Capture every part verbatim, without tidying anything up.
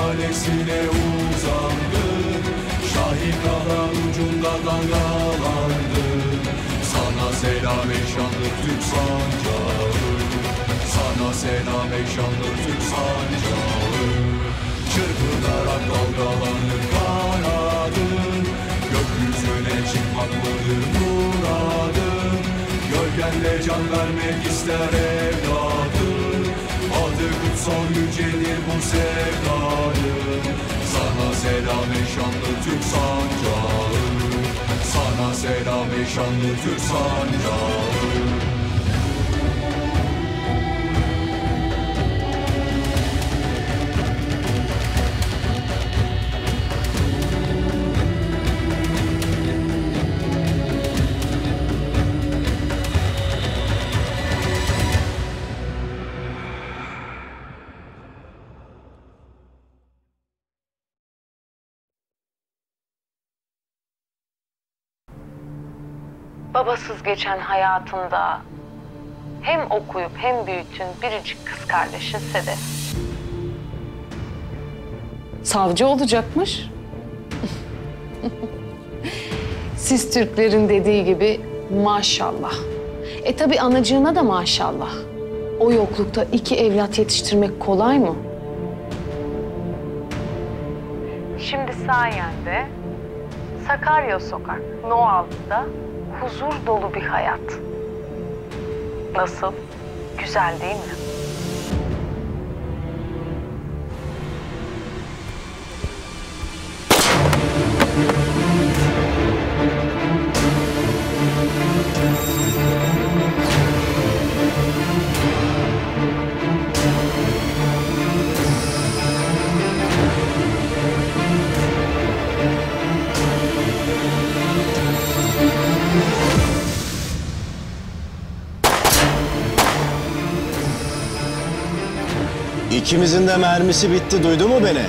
şelalesine uzandı. Şahin kalan ucunda dalgalandı. Sana selam ey şanlı Türk sancağı. Sana selam ey şanlı Türk sancağı. Çırpınarak dalgalanır kanadın. Gökyüzüne çıkmak mıdır muradın? Gölgenle can vermek ister evladım. Adı kutsal yücedir bu sevdanın. Sana selam ey şanlı Türk sancağı. Sana selam ey şanlı Türk sancağı. Babasız geçen hayatında hem okuyup hem büyütün biricik kız kardeşi Sedef. Savcı olacakmış. Siz Türklerin dediği gibi maşallah. E tabii anacığına da maşallah. O yoklukta iki evlat yetiştirmek kolay mı? Şimdi sayende Sakarya Sokak No altıda huzur dolu bir hayat. Nasıl? Güzel değil mi? İkimizin de mermisi bitti, duydu mu beni?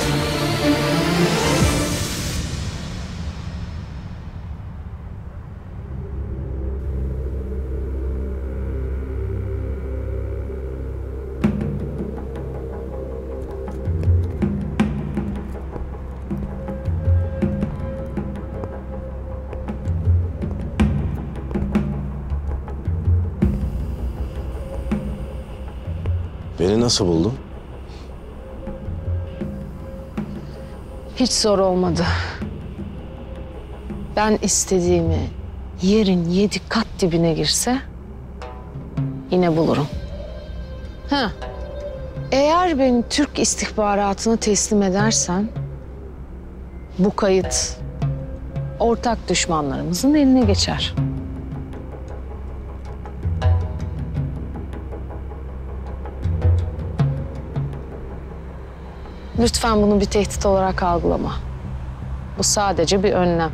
Beni nasıl buldun? Hiç zor olmadı. Ben istediğimi yerin yedi kat dibine girse yine bulurum. Ha, eğer beni Türk istihbaratına teslim edersen bu kayıt ortak düşmanlarımızın eline geçer. Lütfen bunu bir tehdit olarak algılama. Bu sadece bir önlem.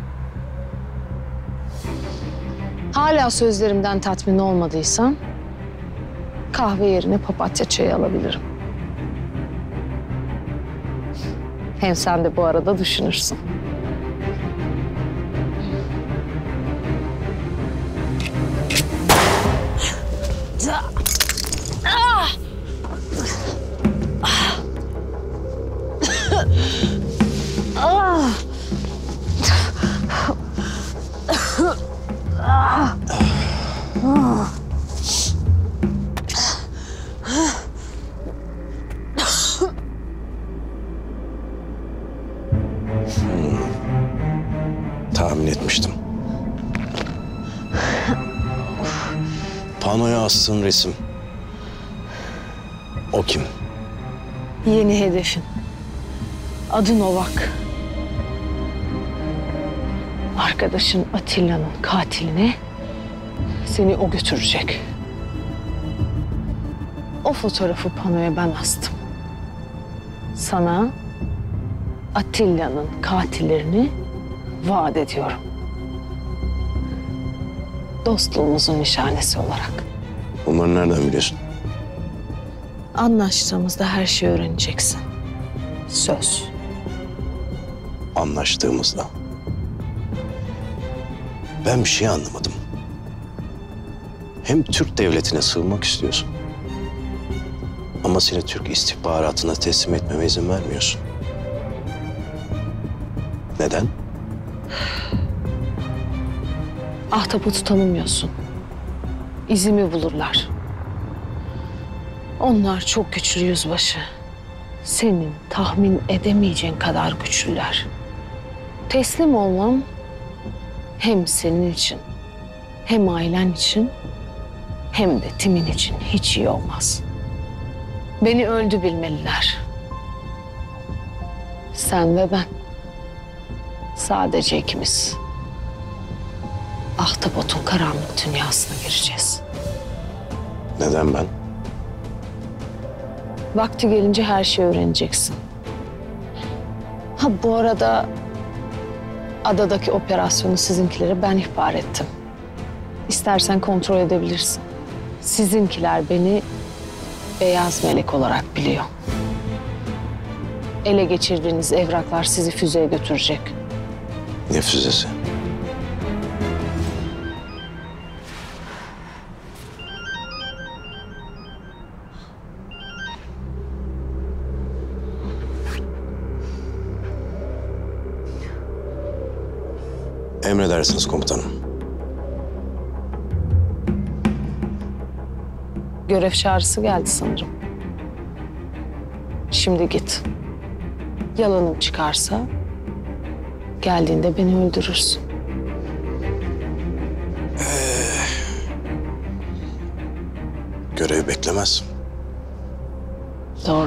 Hala sözlerimden tatmin olmadıysan kahve yerine papatya çayı alabilirim. Hem sen de bu arada düşünürsün. Tahmin etmiştim. Panoya astığın resim. O kim? Yeni hedefin. Adı Novak. Arkadaşın Atilla'nın katiline seni o götürecek. O fotoğrafı panoya ben astım. Sana Atilla'nın katillerini vaat ediyorum. Dostluğumuzun nişanesi olarak. Bunları nereden biliyorsun? Anlaştığımızda her şeyi öğreneceksin. Söz. Anlaştığımızda. Ben bir şey anlamadım. Hem Türk devletine sığınmak istiyorsun. Ama seni Türk istihbaratına teslim etmeme izin vermiyorsun. Neden? Ahtapot'u tanımıyorsun. İzimi bulurlar. Onlar çok güçlü yüzbaşı. Senin tahmin edemeyeceğin kadar güçlüler. Teslim olmam hem senin için, hem ailen için, hem de Tim'in için hiç iyi olmaz. Beni öldü bilmeliler. Sen ve ben. Sadece ikimiz. Ahtapot'un karanlık dünyasına gireceğiz. Neden ben? Vakti gelince her şeyi öğreneceksin. Ha bu arada adadaki operasyonu sizinkilere ben ihbar ettim. İstersen kontrol edebilirsin. Sizinkiler beni beyaz melek olarak biliyor. Ele geçirdiğiniz evraklar sizi füzeye götürecek. Ne füzesi? Emredersiniz komutanım. Görev çağrısı geldi sanırım. Şimdi git. Yalanım çıkarsa geldiğinde beni öldürürsün. Görev beklemez. Doğru.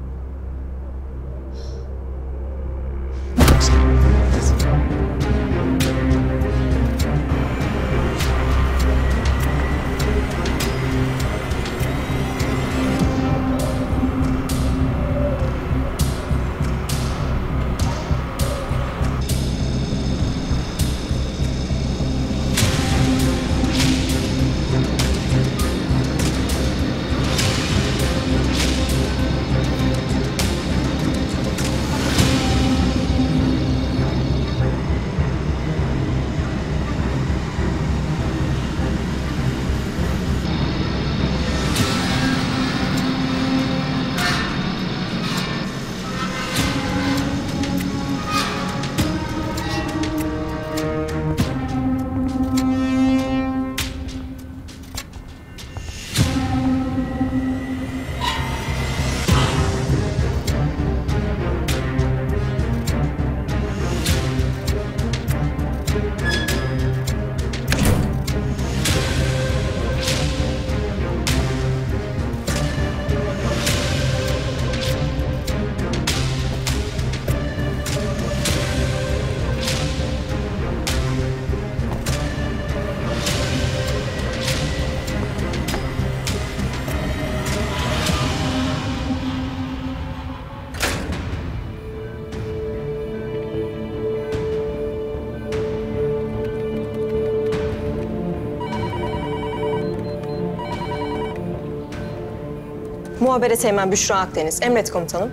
Muhabere Teğmen Büşra Akdeniz. Emret komutanım.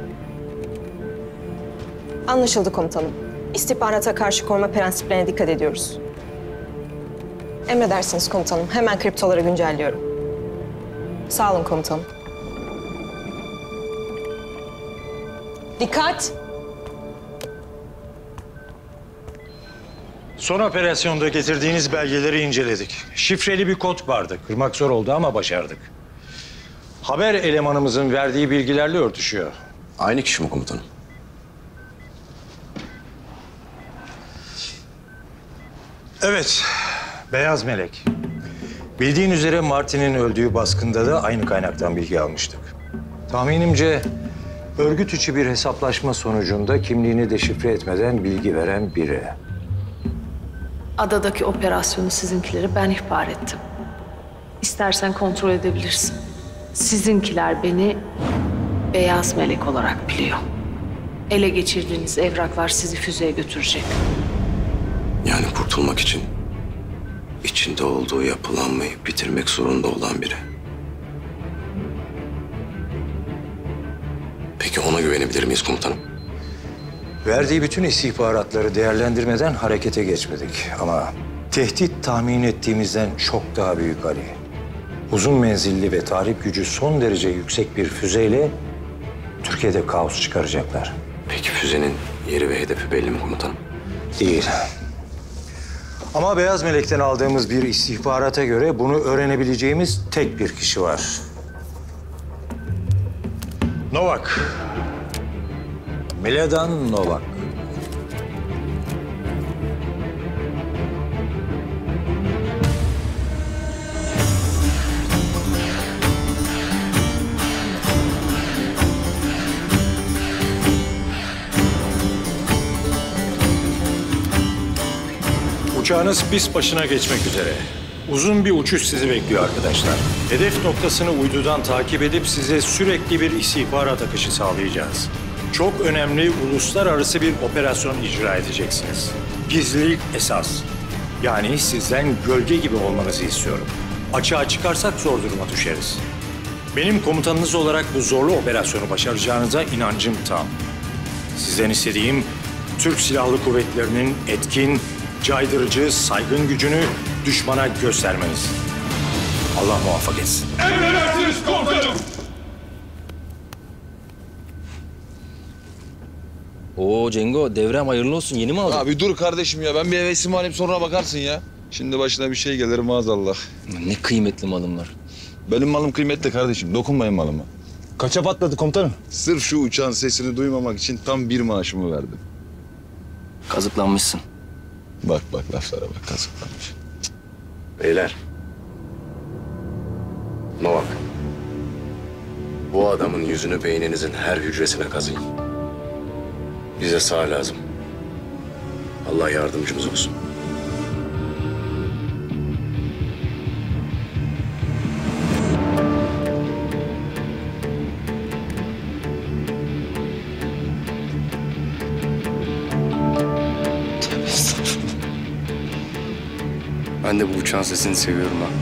Anlaşıldı komutanım. İstihbarata karşı koruma prensiplerine dikkat ediyoruz. Emredersiniz komutanım. Hemen kriptoları güncelliyorum. Sağ olun komutanım. Dikkat! Son operasyonda getirdiğiniz belgeleri inceledik. Şifreli bir kod vardı. Kırmak zor oldu ama başardık. Haber elemanımızın verdiği bilgilerle örtüşüyor. Aynı kişi mi komutanım? Evet, Beyaz Melek. Bildiğin üzere Martin'in öldüğü baskında da aynı kaynaktan bilgi almıştık. Tahminimce örgüt içi bir hesaplaşma sonucunda kimliğini deşifre etmeden bilgi veren biri. Adadaki operasyonu sizinkilere ben ihbar ettim. İstersen kontrol edebilirsin. Sizinkiler beni beyaz melek olarak biliyor. Ele geçirdiğiniz evraklar sizi füzeye götürecek. Yani kurtulmak için içinde olduğu yapılanmayı bitirmek zorunda olan biri. Peki ona güvenebilir miyiz komutanım? Verdiği bütün istihbaratları değerlendirmeden harekete geçmedik. Ama tehdit tahmin ettiğimizden çok daha büyük Ali. Uzun menzilli ve tahrip gücü son derece yüksek bir füzeyle Türkiye'de kaos çıkaracaklar. Peki füzenin yeri ve hedefi belli mi komutanım? Değil. Ama Beyaz Melek'ten aldığımız bir istihbarata göre bunu öğrenebileceğimiz tek bir kişi var. Novak. Miledan Novak. Uçağınız pist başına geçmek üzere. Uzun bir uçuş sizi bekliyor arkadaşlar. Hedef noktasını uydudan takip edip size sürekli bir istihbarat akışı sağlayacağız. Çok önemli uluslararası bir operasyon icra edeceksiniz. Gizlilik esas. Yani sizden gölge gibi olmanızı istiyorum. Açığa çıkarsak zor duruma düşeriz. Benim komutanınız olarak bu zorlu operasyonu başaracağınıza inancım tam. Sizden istediğim Türk Silahlı Kuvvetleri'nin etkin, caydırıcı, saygın gücünü düşmana göstermeniz. Allah muvaffak etsin. Emredersiniz komutanım. Oo Cengo, devrem hayırlı olsun. Yeni mi aldın? Abi dur kardeşim ya. Ben bir hevesimi alayım sonra bakarsın ya. Şimdi başına bir şey gelir maazallah. Ne kıymetli malım var. Benim malım kıymetli kardeşim. Dokunmayın malıma. Kaça patladı komutanım? Sırf şu uçağın sesini duymamak için tam bir maaşımı verdim. Kazıklanmışsın. Bak bak laflara bak kazıklanmış. Beyler. Novak. Bu adamın yüzünü beyninizin her hücresine kazıyın. Bize sağ lazım. Allah yardımcımız olsun. Ben de bu uçağın sesini seviyorum ha.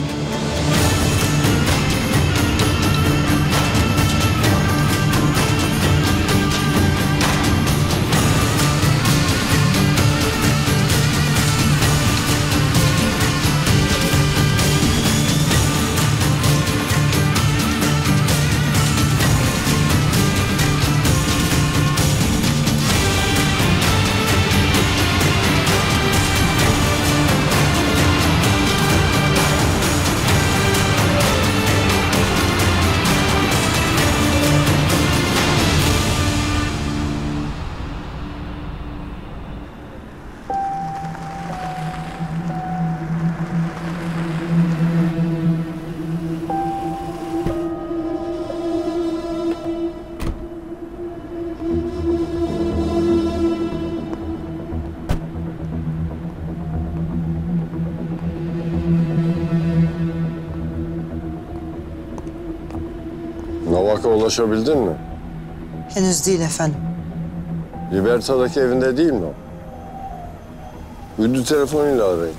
Novak'a ulaşabildin mi? Henüz değil efendim. Liberta'daki evinde değil mi o? Uydu telefonuyla arayın.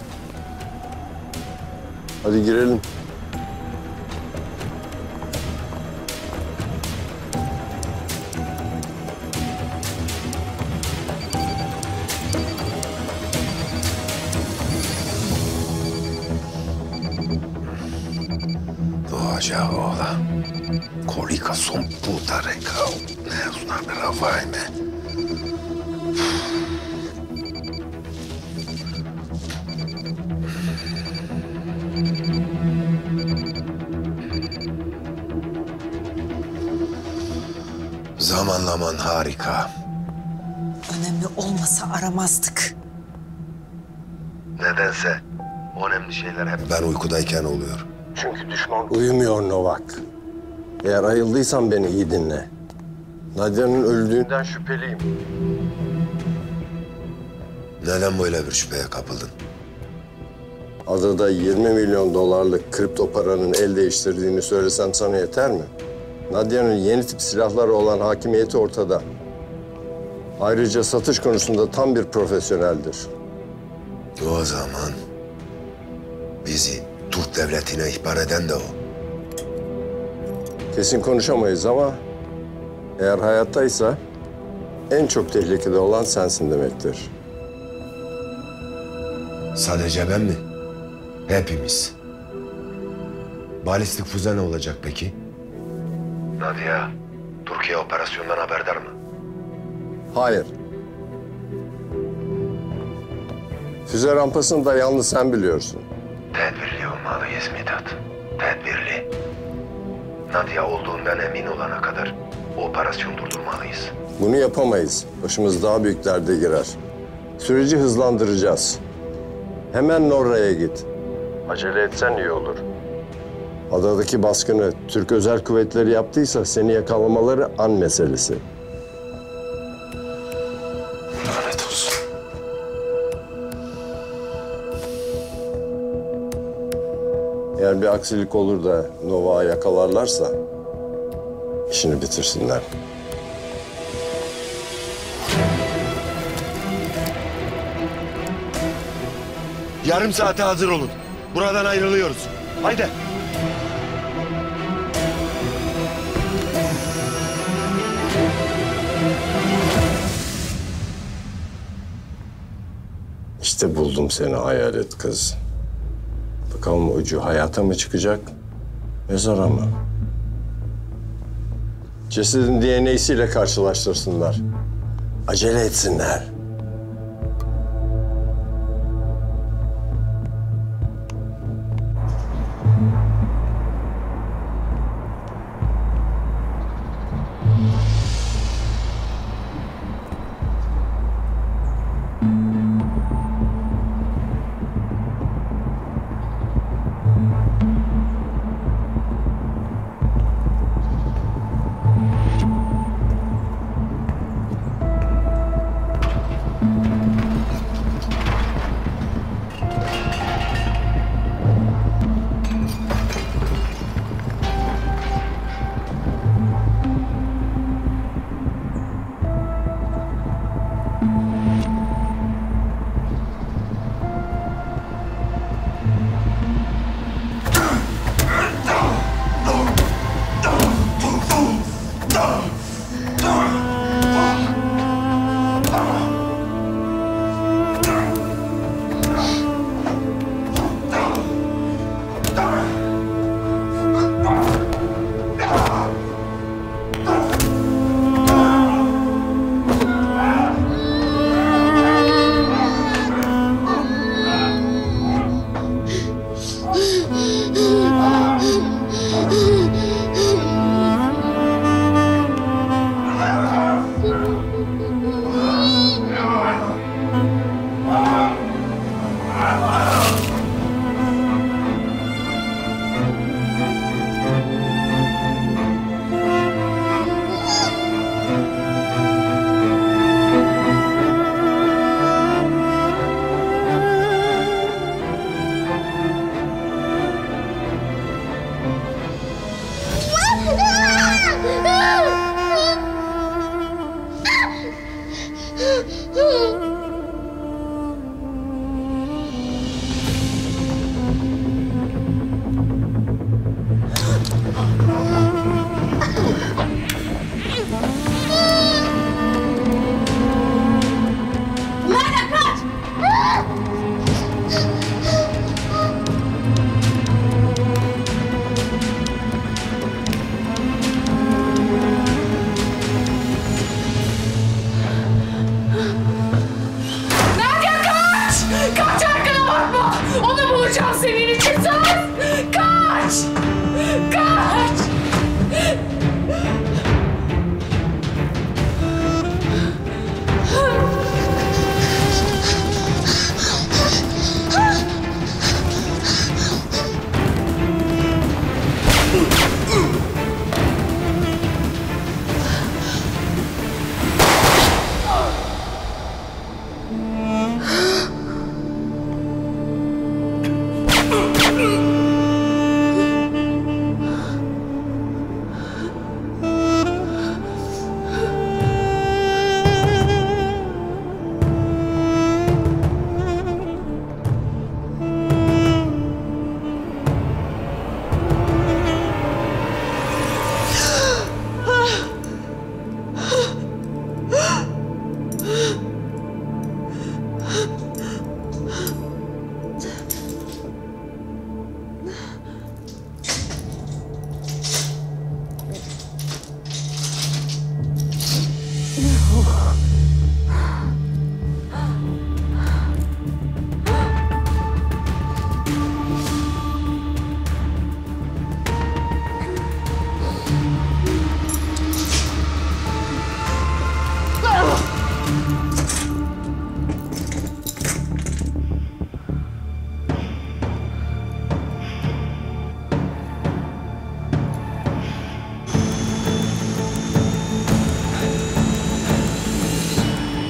Hadi girelim. Doğacağı oğlan. Kolika son puta recao. Ne es una bella vaina. Zamanlaman harika. Önemli olmasa aramazdık. Nedense önemli şeyler hep ben uykudayken oluyor. Çünkü düşman Uyumuyor Novak. Eğer ayıldıysan beni iyi dinle. Nadia'nın öldüğünden şüpheliyim. Neden böyle bir şüpheye kapıldın? Adada yirmi milyon dolarlık kripto paranın el değiştirdiğini söylesem sana yeter mi? Nadia'nın yeni tip silahlara olan hakimiyeti ortada. Ayrıca satış konusunda tam bir profesyoneldir. O zaman bizi Türk devletine ihbar eden de o. Kesin konuşamayız ama eğer hayattaysa en çok tehlikede olan sensin demektir. Sadece ben mi? Hepimiz. Balistik füze ne olacak peki? Nadia, Türkiye operasyondan haberdar mı? Hayır. Füze rampasını da yalnız sen biliyorsun. Tedbirli olmalıyız Mithat. Tedbirli. Nadia olduğundan emin olana kadar operasyon durdurmalıyız. Bunu yapamayız. Başımız daha büyük derde girer. Süreci hızlandıracağız. Hemen Norra'ya git. Acele etsen iyi olur. Adadaki baskını Türk Özel Kuvvetleri yaptıysa seni yakalamaları an meselesi. Lanet olsun. Eğer bir aksilik olur da Nova'yı yakalarlarsa işini bitirsinler. Yarım saate hazır olun. Buradan ayrılıyoruz. Haydi. İşte buldum seni hayalet kız. Bakalım ucu hayata mı çıkacak, mezara mı? Cesedin D N A'siyle karşılaştırsınlar. Acele etsinler.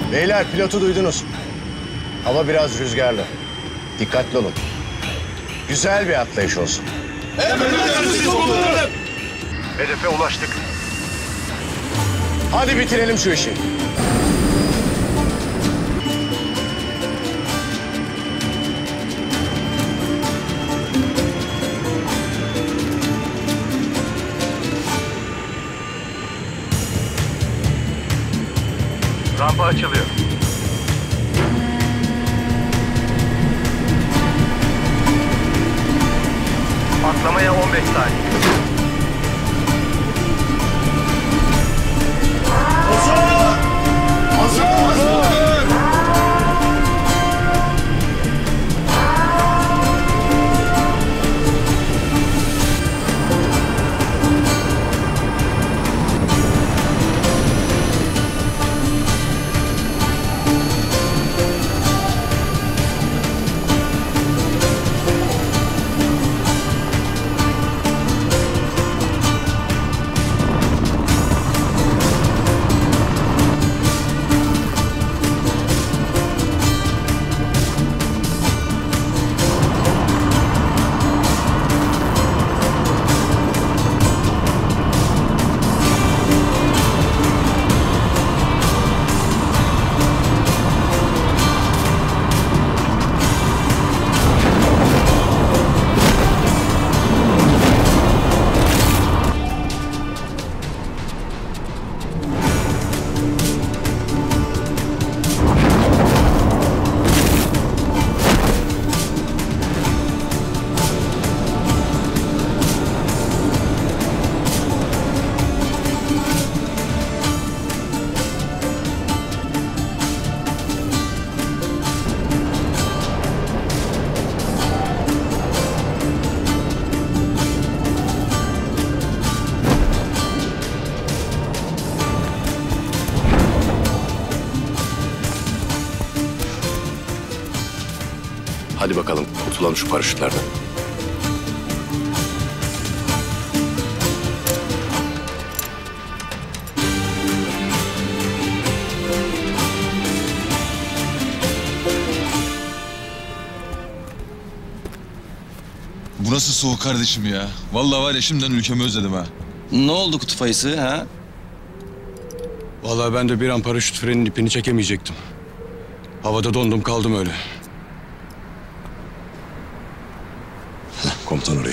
Beyler pilotu duydunuz. Hava biraz rüzgarlı. Dikkatli olun. Güzel bir atlayış olsun. Hedefe ulaştık. Hadi bitirelim şu işi. Rampa açılıyor. Patlamaya on beş saniye. Hazır! Hazır! Hazır! Hadi bakalım kurtulalım şu paraşütlerden. Bu nasıl soğuk kardeşim ya? Vallahi var ya şimdiden ülkemi özledim ha. Ne oldu kutup ayısı ha? Vallahi ben de bir an paraşüt frenin ipini çekemeyecektim. Havada dondum kaldım öyle. Komutan oraya.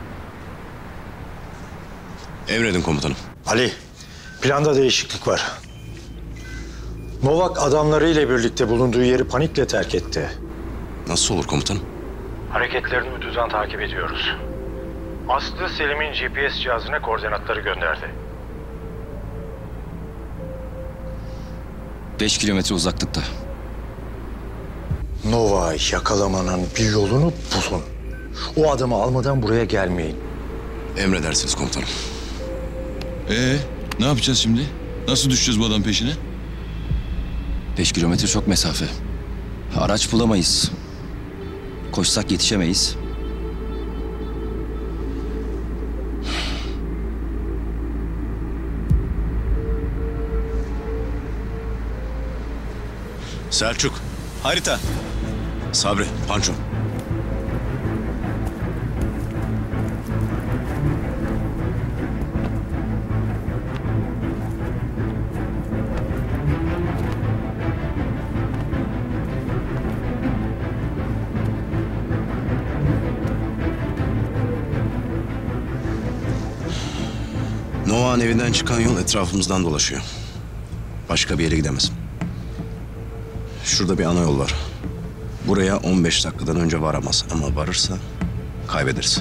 Emredin komutanım. Ali, planda değişiklik var. Novak adamlarıyla birlikte bulunduğu yeri panikle terk etti. Nasıl olur komutanım? Hareketlerini uydudan takip ediyoruz. Aslı Selim'in G P S cihazına koordinatları gönderdi. Beş kilometre uzaklıkta. Nova'yı yakalamanın bir yolunu bulun. O adamı almadan buraya gelmeyin. Emredersiniz komutanım. Ee, ne yapacağız şimdi? Nasıl düşeceğiz bu adamın peşine? Beş kilometre çok mesafe. Araç bulamayız. Koşsak yetişemeyiz. Selçuk, harita. Sabri, Panço. Novak'ın evinden çıkan yol etrafımızdan dolaşıyor. Başka bir yere gidemez. Şurada bir ana yol var. Buraya on beş dakikadan önce varamaz ama varırsa kaybederiz.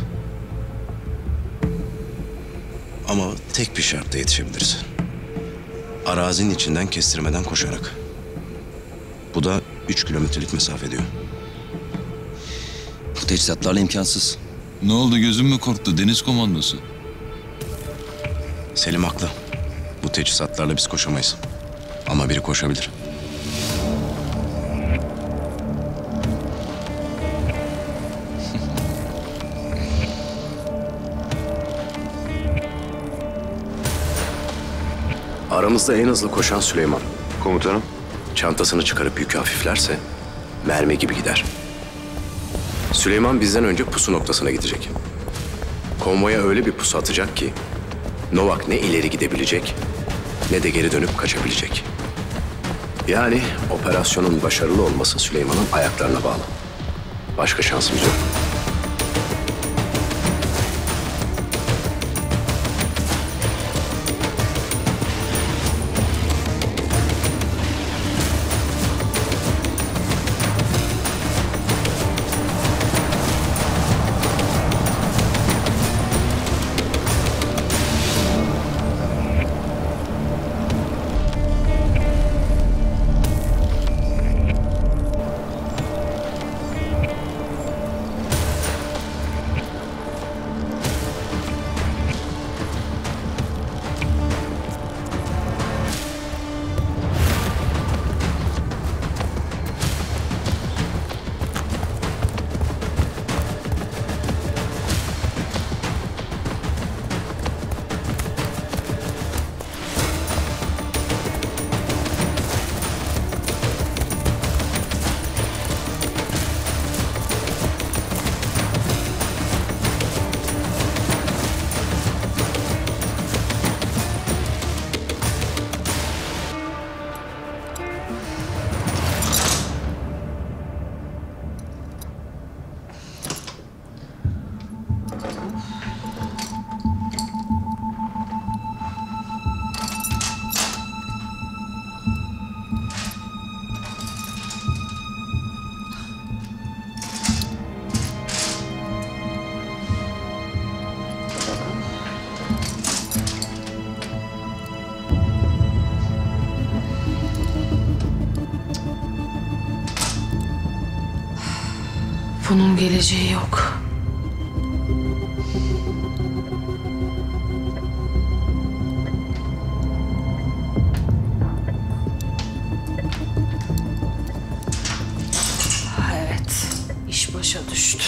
Ama tek bir şartla yetişebiliriz. Arazinin içinden kestirmeden koşarak. Bu da üç kilometrelik mesafe diyor. Bu teçhizatlarla imkansız. Ne oldu, gözüm mü korktu? Deniz komandosu. Selim haklı. Bu teçhizatlarla biz koşamayız. Ama biri koşabilir. Aramızda en hızlı koşan Süleyman. Komutanım. çantasını çıkarıp yükü hafiflerse mermi gibi gider. Süleyman bizden önce pusu noktasına gidecek. Konvoya öyle bir pusu atacak ki Novak ne ileri gidebilecek ne de geri dönüp kaçabilecek. Yani operasyonun başarılı olması Süleyman'ın ayaklarına bağlı. Başka şansımız yok. Bunun geleceği yok. Evet, iş başa düştü.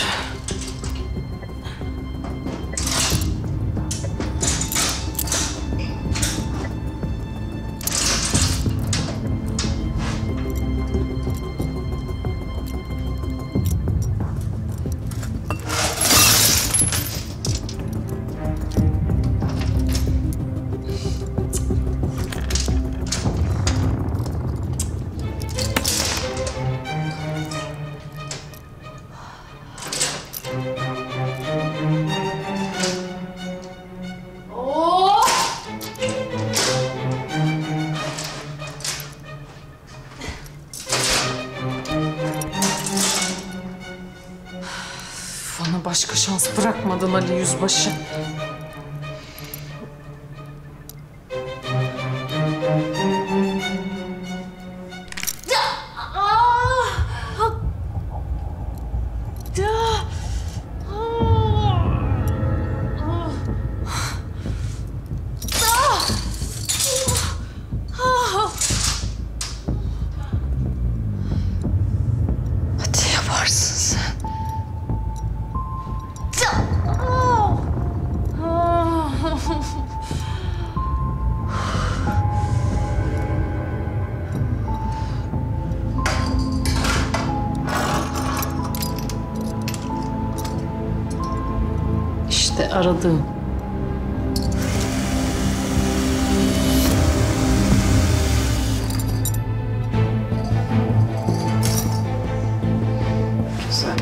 Bana başka şans bırakmadın Ali Yüzbaşı. Hadi yaparsın sen. İşte aradığım. Güzel.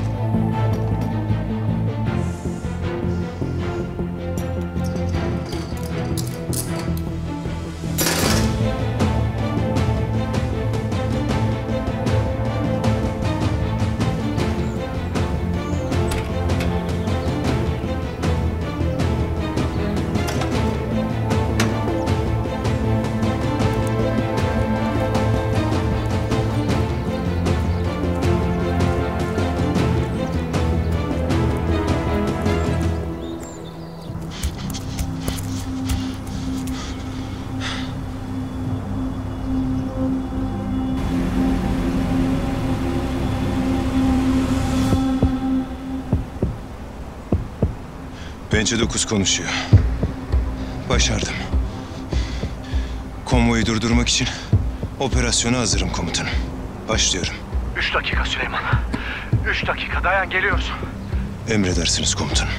Pençe dokuz konuşuyor. Başardım. Konvoyu durdurmak için Operasyona hazırım komutanım. Başlıyorum. Üç dakika Süleyman. Üç dakika dayan geliyoruz. Emredersiniz komutanım.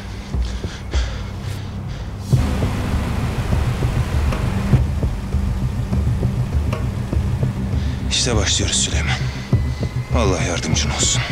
İşte başlıyoruz Süleyman. Allah yardımcın olsun.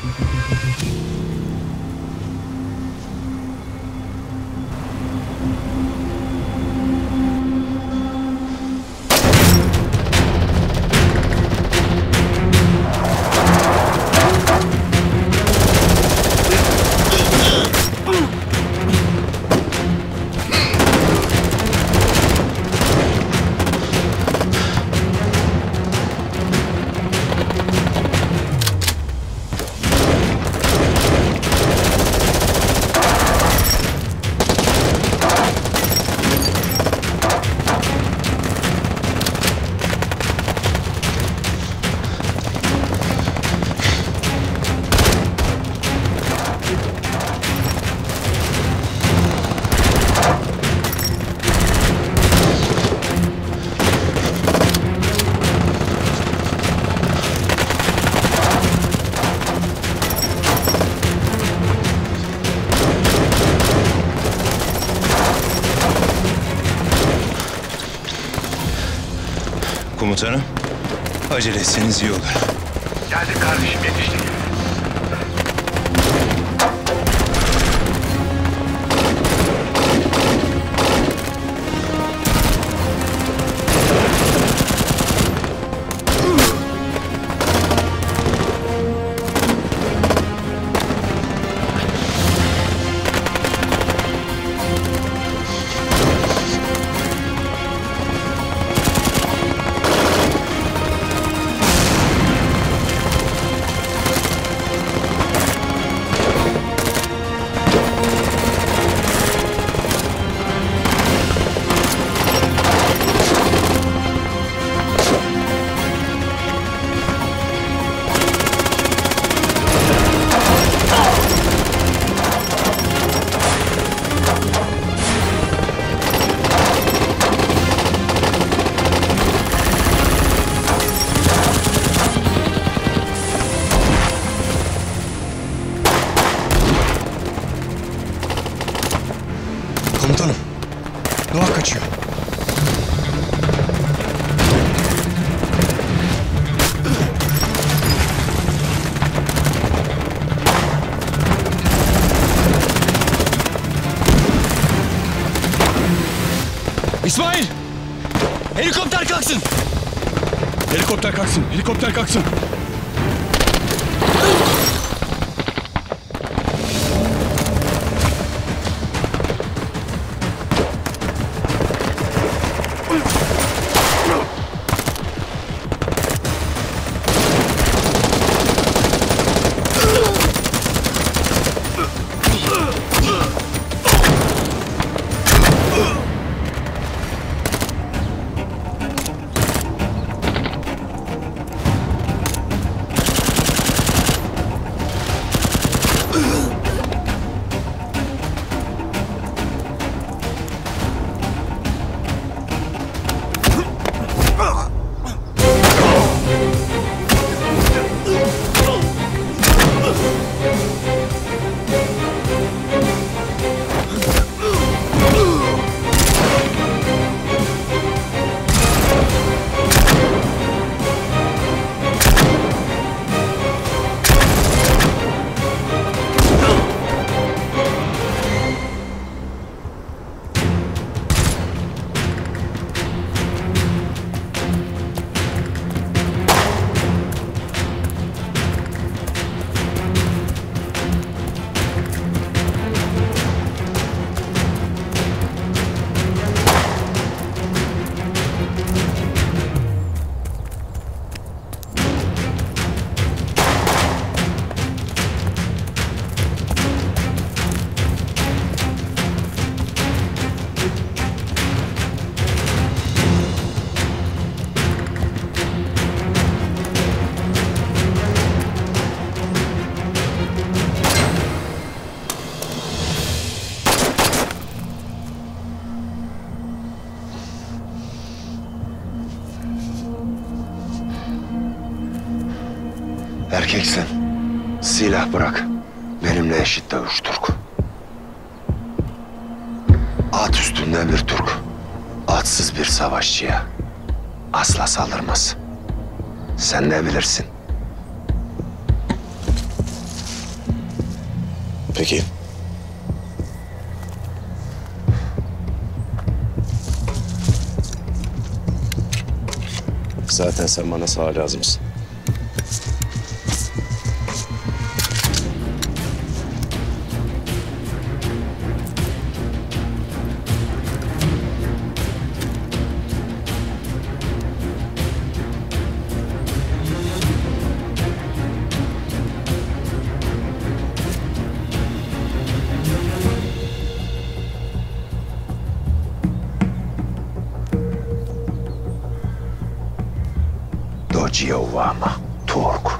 Komutanım, acele etseniz iyi olur. Geldik kardeşim yetiştik. Komutanım, Noah kaçıyor. İsmail! Helikopter kalksın! Helikopter kalksın, helikopter kalksın. Erkeksin. Silah bırak. Benimle eşit dövüş Türk. At üstünde bir Türk. Atsız bir savaşçıya asla saldırmaz. Sen ne bilirsin? Peki. Zaten sen bana sağ lazımsın. Dojiyovama Turk.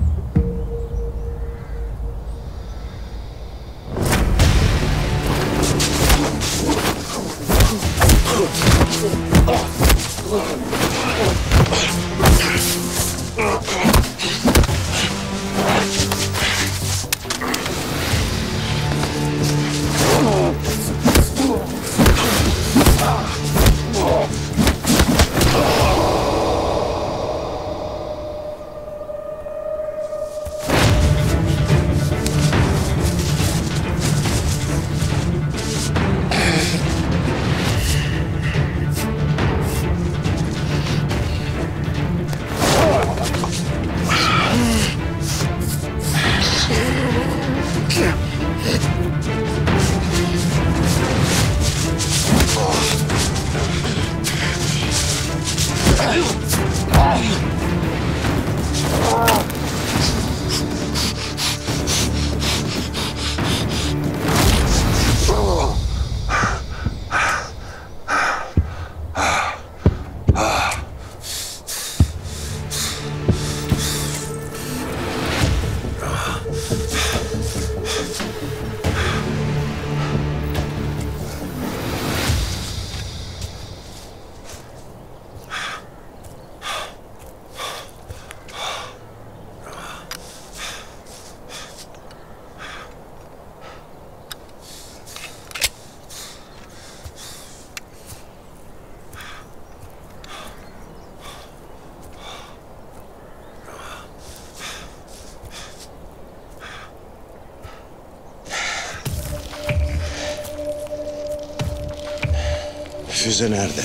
Füze nerede?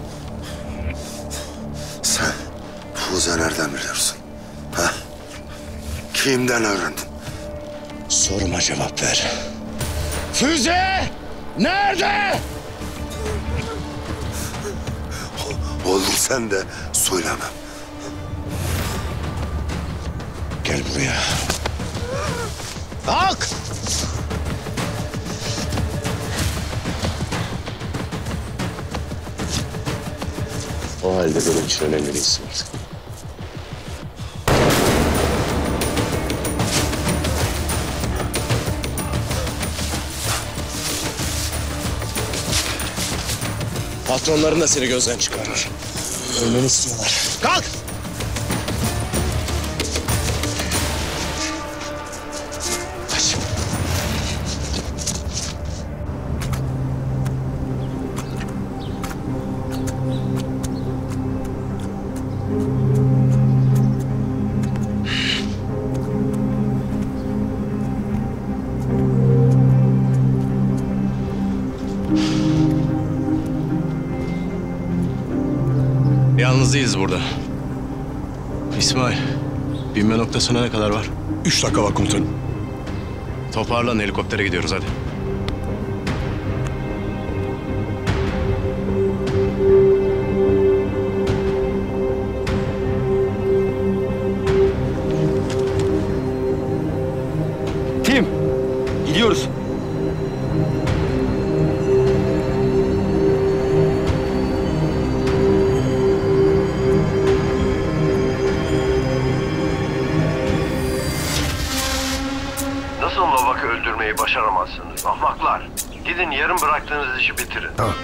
Sen Füze nereden biliyorsun? Ha? Kimden öğrendin? Soruma cevap ver. Füze nerede? Oğlum sen de söylemem. Gel buraya. Kalk! O halde benim için önemli değilsin artık. Patronların da seni gözden çıkarır. Ölmeni istiyorlar. Kalk! Kaç. Yalnız değiliz burada. İsmail, binme noktasına ne kadar var? Üç dakika var komutanım. Toparlan, helikoptere gidiyoruz hadi. Tim, gidiyoruz. Nasıl Novak'ı öldürmeyi başaramazsınız? Ahmaklar. Gidin yarım bıraktığınız işi bitirin. Tamam.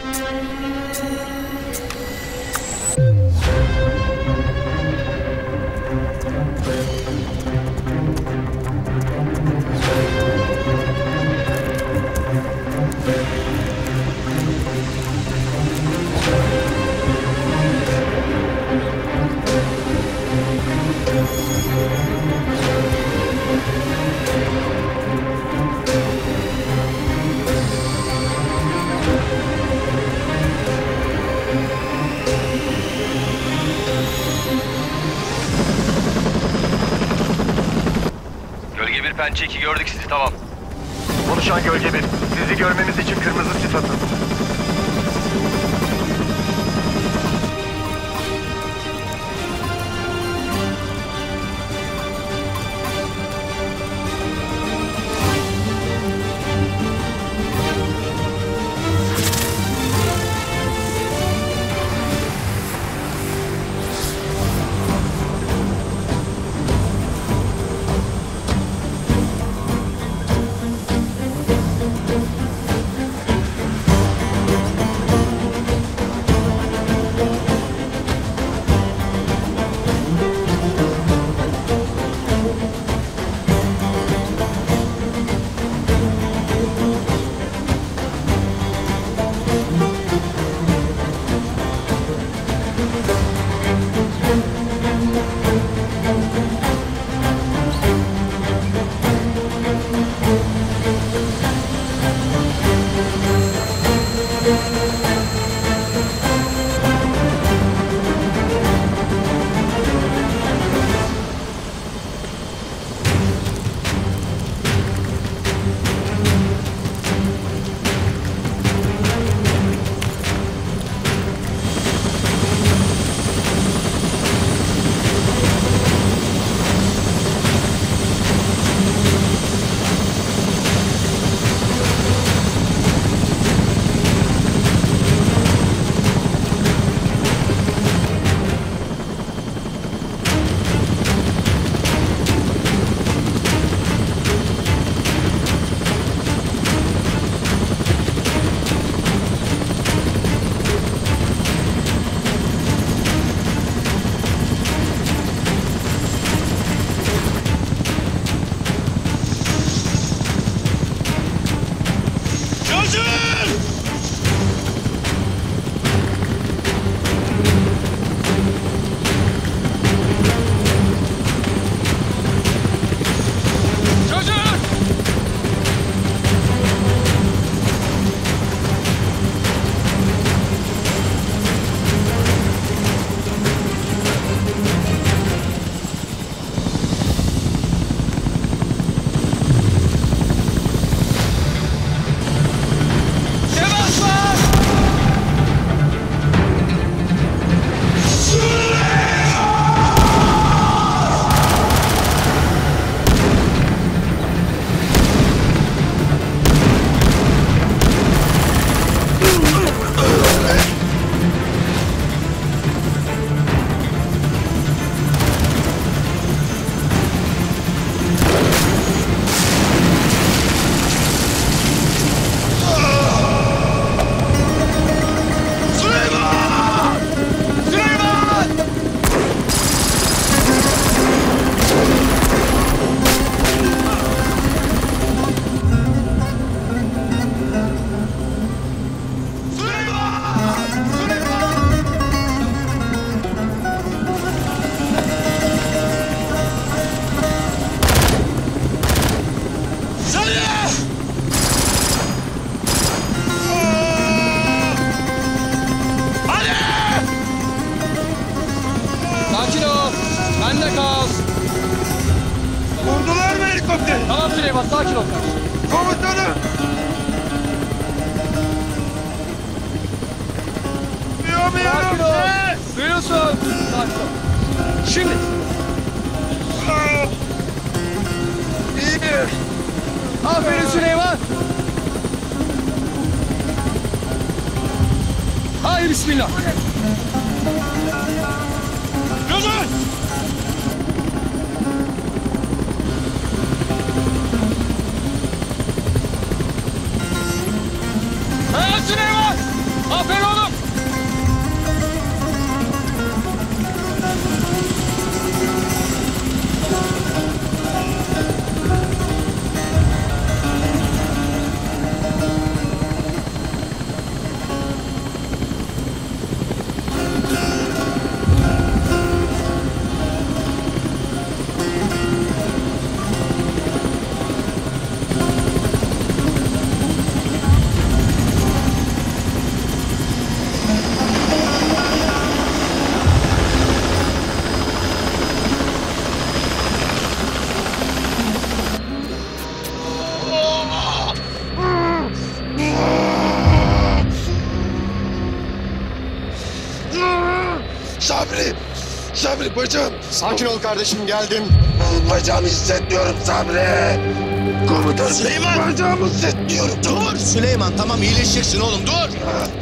Pençe iki gördük sizi tamam. Konuşan Gölge bir. Sizi görmemiz için kırmızı sis atın. Tamam Süleyman, sakin ol. Komutanım! Sakin ol. Duyuyorsun. Sakin ol. Şimdi. İyi. Aferin Süleyman. Haydi bismillah. Yolun! Evet Süleyman! Aferin oğlum! Sabri! Sabri bacağım! Sakin ol kardeşim, geldim. Bacağımı hissetmiyorum Sabri! Komutanım Süleyman! Bacağımı hissetmiyorum. Dur Süleyman, tamam iyileşeceksin oğlum, dur.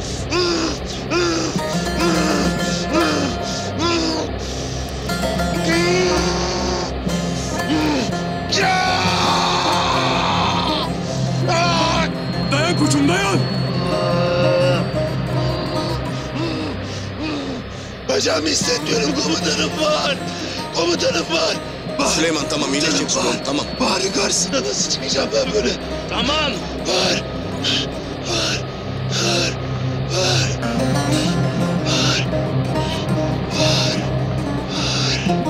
Dayan koçum, dayan! Bacağımı hissetmiyorum, komutanım var! Komutanım var! Bahri, Süleyman tamam iyileşeceksin oğlum, tamam. Bahri karşısına nasıl çıkacağım ben böyle? Tamam. Var! Var! Var! Var! Var! Var! Var!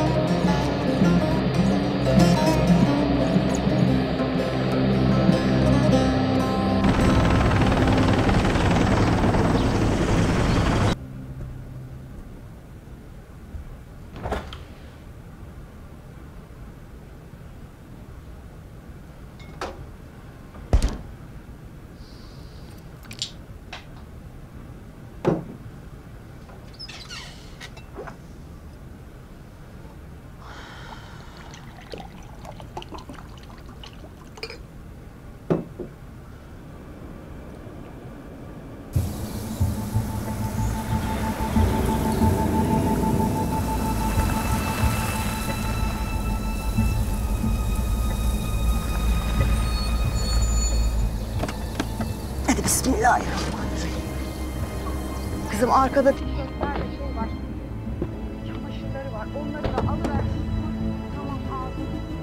Hadi bismillahirrahmanirrahim. Kızım arkada tişörtler ve şey var. Çamaşırları var. Onları da alıver. Tamam abi.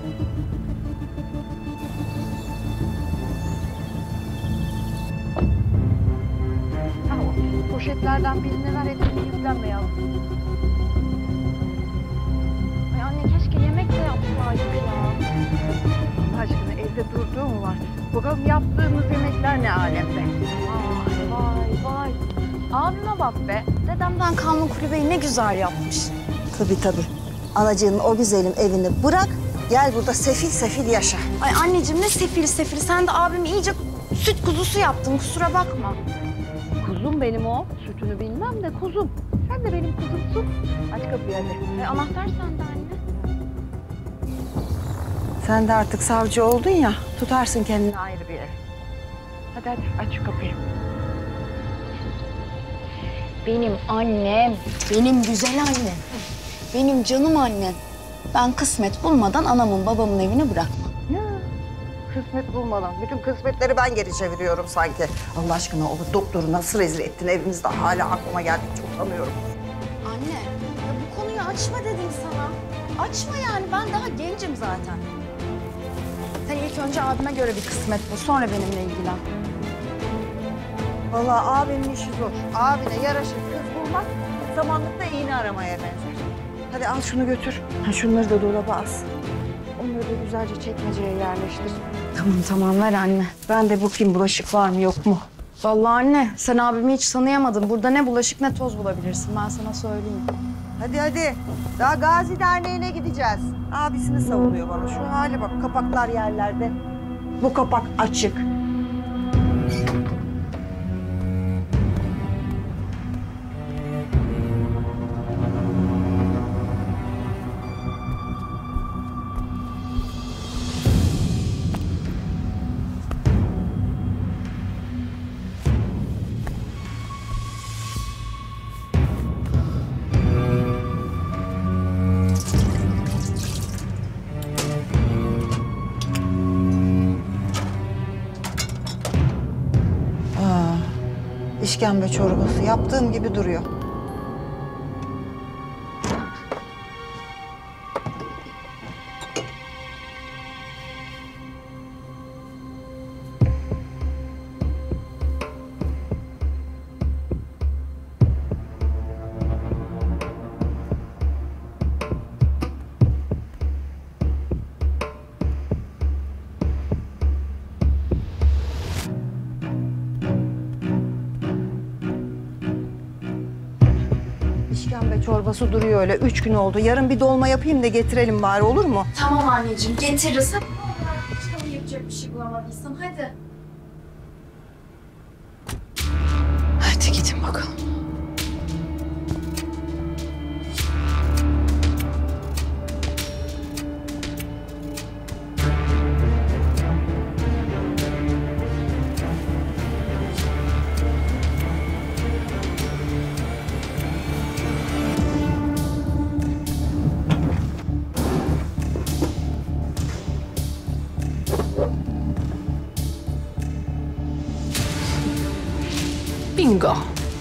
Tamam. Poşetlerden birine ver, hepsini yüklenme yavrum. Ay anne keşke yemek de yapsaydık ya. Allah aşkına evde durduğu mu var? Bakalım yaptığımız yemekler ne alemde? Vay vay vay. Abime bak be. Dedemden kalma kulübeyi ne güzel yapmış. Tabii tabii. Anacığının o güzelim evini bırak, gel burada sefil sefil yaşa. Ay anneciğim ne sefil sefil. Sen de abimi iyice süt kuzusu yaptın, kusura bakma. Kuzum benim o. Sütünü bilmem de kuzum. Sen de benim kuzumsun. Aç kapıyı hadi. E, anahtar sende anne. Sen de artık savcı oldun ya, tutarsın kendine ayrı bir ev. Hadi hadi aç şu kapıyı. Benim annem, benim güzel annem, benim canım annem. Ben kısmet bulmadan anamın babamın evini bırakmam. Ya, kısmet bulmadan. Bütün kısmetleri ben geri çeviriyorum sanki. Allah aşkına o doktoru nasıl rezil ettin evimizde, hala aklıma geldikçe utanıyorum. Anne, ya bu konuyu açma dedim sana. Açma yani, ben daha gencim zaten. Sen ilk önce abime göre bir kısmet bul, sonra benimle ilgilen. Vallahi abimin işi zor. Abine yaraşır kız bulmak, zamanlıkta iğne aramaya benzer. Hadi al şunu götür. Ha, şunları da dolaba as. Onları da güzelce çekmeceye yerleştir. Tamam tamam, ver anne. Ben de bakayım bulaşık var mı yok mu? Vallahi anne, sen abimi hiç tanıyamadın. Burada ne bulaşık ne toz bulabilirsin, ben sana söyleyeyim. Hadi hadi. Daha Gazi Derneği'ne gideceğiz. Abisini savunuyor bana. Şu hale bak, kapaklar yerlerde. Bu kapak açık. İşkembe çorbası yaptığım gibi duruyor. İşkembe çorbası duruyor öyle. Üç gün oldu. Yarın bir dolma yapayım da getirelim bari, olur mu? Tamam anneciğim, getiririz. Hadi başka yapacak bir şey bulamadıysam, hadi. Hadi gidin bakalım. Bingo.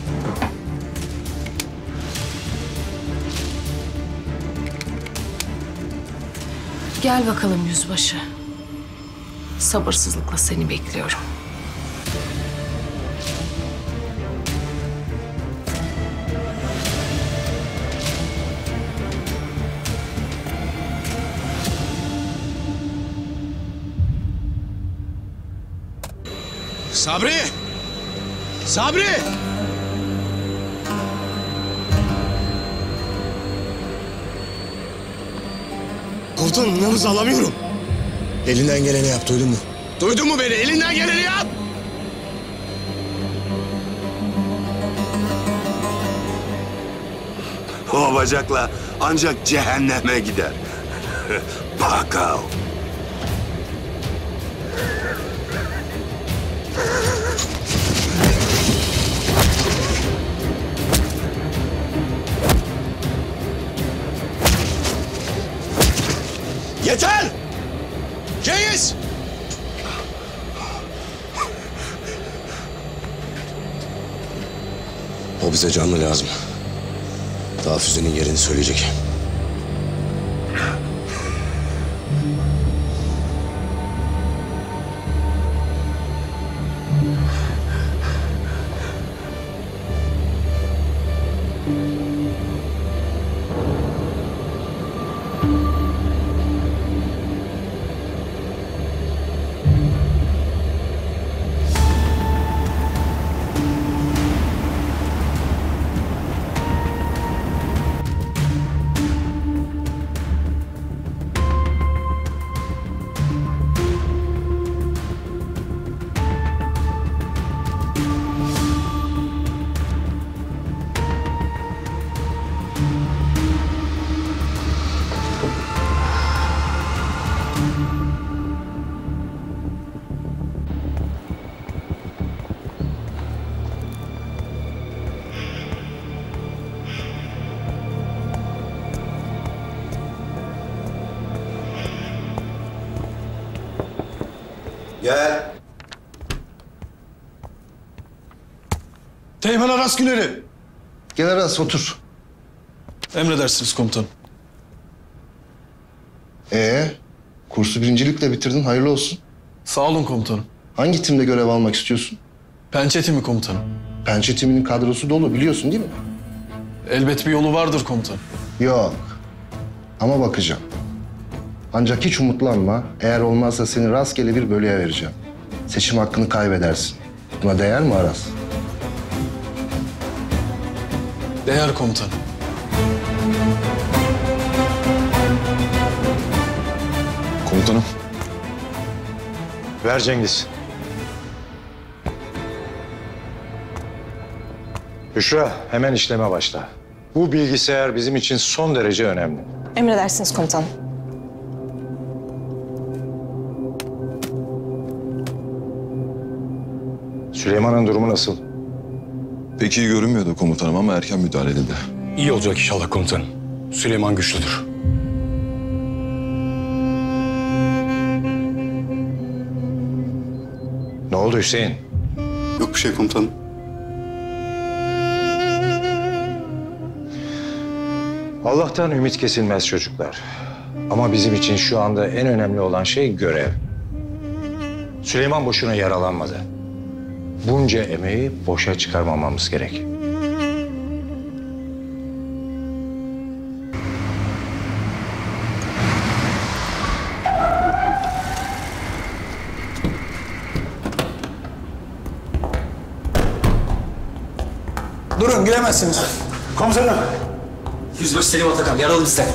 Gel bakalım yüzbaşı. Sabırsızlıkla seni bekliyorum. Sabri! Sabri! Komutanım nabız alamıyorum. Elinden geleni yap, duydun mu? Duydun mu beni? Elinden geleni yap! O bacakla ancak cehenneme gider. Bakalım. Yeter! Cengiz! O bize canlı lazım. Daha füzenin yerini söyleyecek. Gel. Teğmen Aras Güner'i. Gel Aras otur. Emredersiniz komutanım. Ee, kursu birincilikle bitirdin, hayırlı olsun. Sağ olun komutanım. Hangi timde görev almak istiyorsun? Pençe timi komutanım. Pençe timinin kadrosu dolu, biliyorsun değil mi? Elbet bir yolu vardır komutanım. Yok. Ama bakacağım. Ancak hiç umutlanma. Eğer olmazsa seni rastgele bir bölüye vereceğim. Seçim hakkını kaybedersin. Buna değer mi Aras? Değer komutanım. Komutanım. Ver Cengiz. Büşra, hemen işleme başla. Bu bilgisayar bizim için son derece önemli. Emredersiniz komutanım. Süleyman'ın durumu nasıl? Pek iyi görünmüyordu komutanım ama erken müdahale edildi. İyi olacak inşallah komutanım. Süleyman güçlüdür. Ne oldu Hüseyin? Yok bir şey komutanım. Allah'tan ümit kesilmez çocuklar. Ama bizim için şu anda en önemli olan şey görev. Süleyman boşuna yaralanmadı. Bunca emeği boşa çıkarmamamız gerek. Durun, giremezsiniz. Komutanım. Yüzbaşı Selim Atakan, yaralı bizden.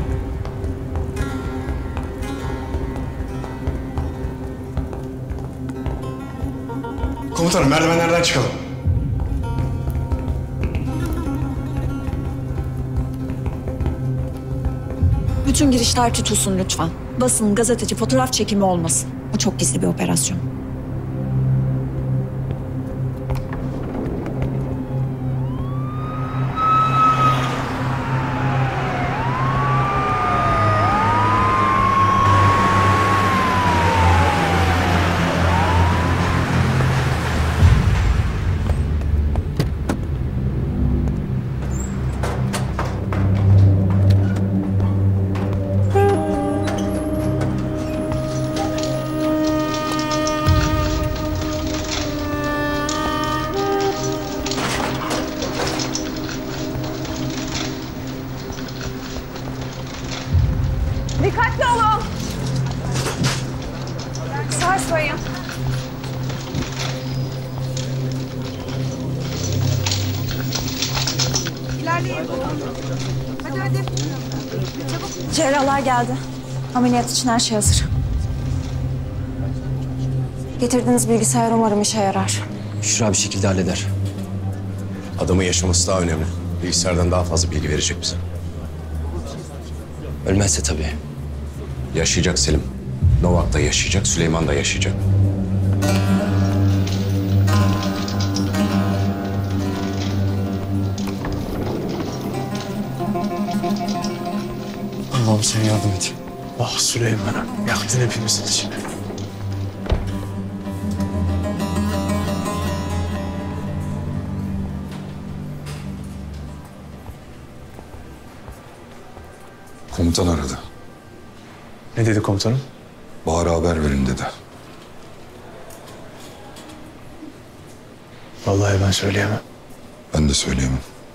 Komutanım, merdivenlerden çıkalım. Bütün girişler tutulsun lütfen. Basın, gazeteci, fotoğraf çekimi olmasın. O çok gizli bir operasyon. Dikkatli olun. Sarsmayın. İlerleyin. Hadi hadi. Çabuk. Cerrahlar geldi. Ameliyat için her şey hazır. Getirdiğiniz bilgisayar umarım işe yarar. Şura bir şekilde halleder. Adamın yaşaması daha önemli. Bilgisayardan daha fazla bilgi verecek bize. Ölmezse tabii. Yaşayacak Selim. Novak da yaşayacak, Süleyman da yaşayacak. Allah'ım sen yardım et. Ah Süleyman'ım, yaktın hepimizin içine. Komutan aradı. Ne dedi komutanım? Bahar'a haber verin dedi. Vallahi ben söyleyemem. Ben de söyleyemem.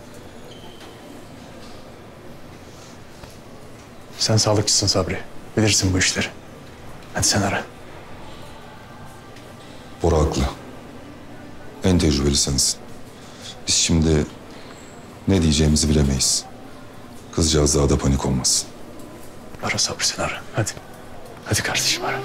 Sen sağlıkçısın Sabri. Bilirsin bu işleri. Hadi sen ara. Bora haklı. En tecrübeli sensin. Biz şimdi ne diyeceğimizi bilemeyiz. Kızcağız daha da panik olmasın. Ara Sabri, sen ara. Hadi. Hadi kardeşim ara.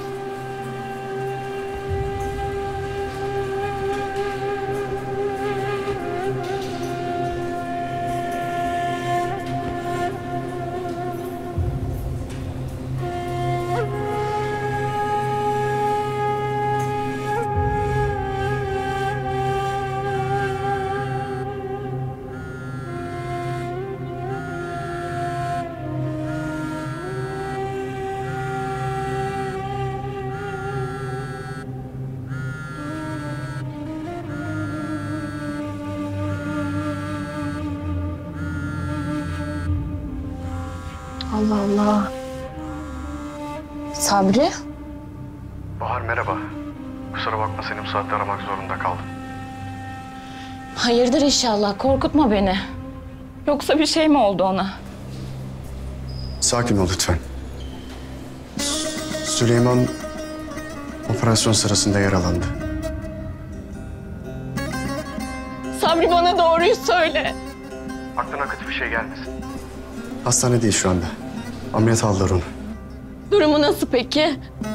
Allah Allah. Sabri? Bahar merhaba. Kusura bakma seni bu saatte aramak zorunda kaldım. Hayırdır inşallah. Korkutma beni. Yoksa bir şey mi oldu ona? Sakin ol lütfen. Süleyman operasyon sırasında yaralandı. Sabri bana doğruyu söyle. Aklına kötü bir şey gelmesin. Hastanedeyiz şu anda. Ameliyat aldılar onu. Durumu nasıl peki?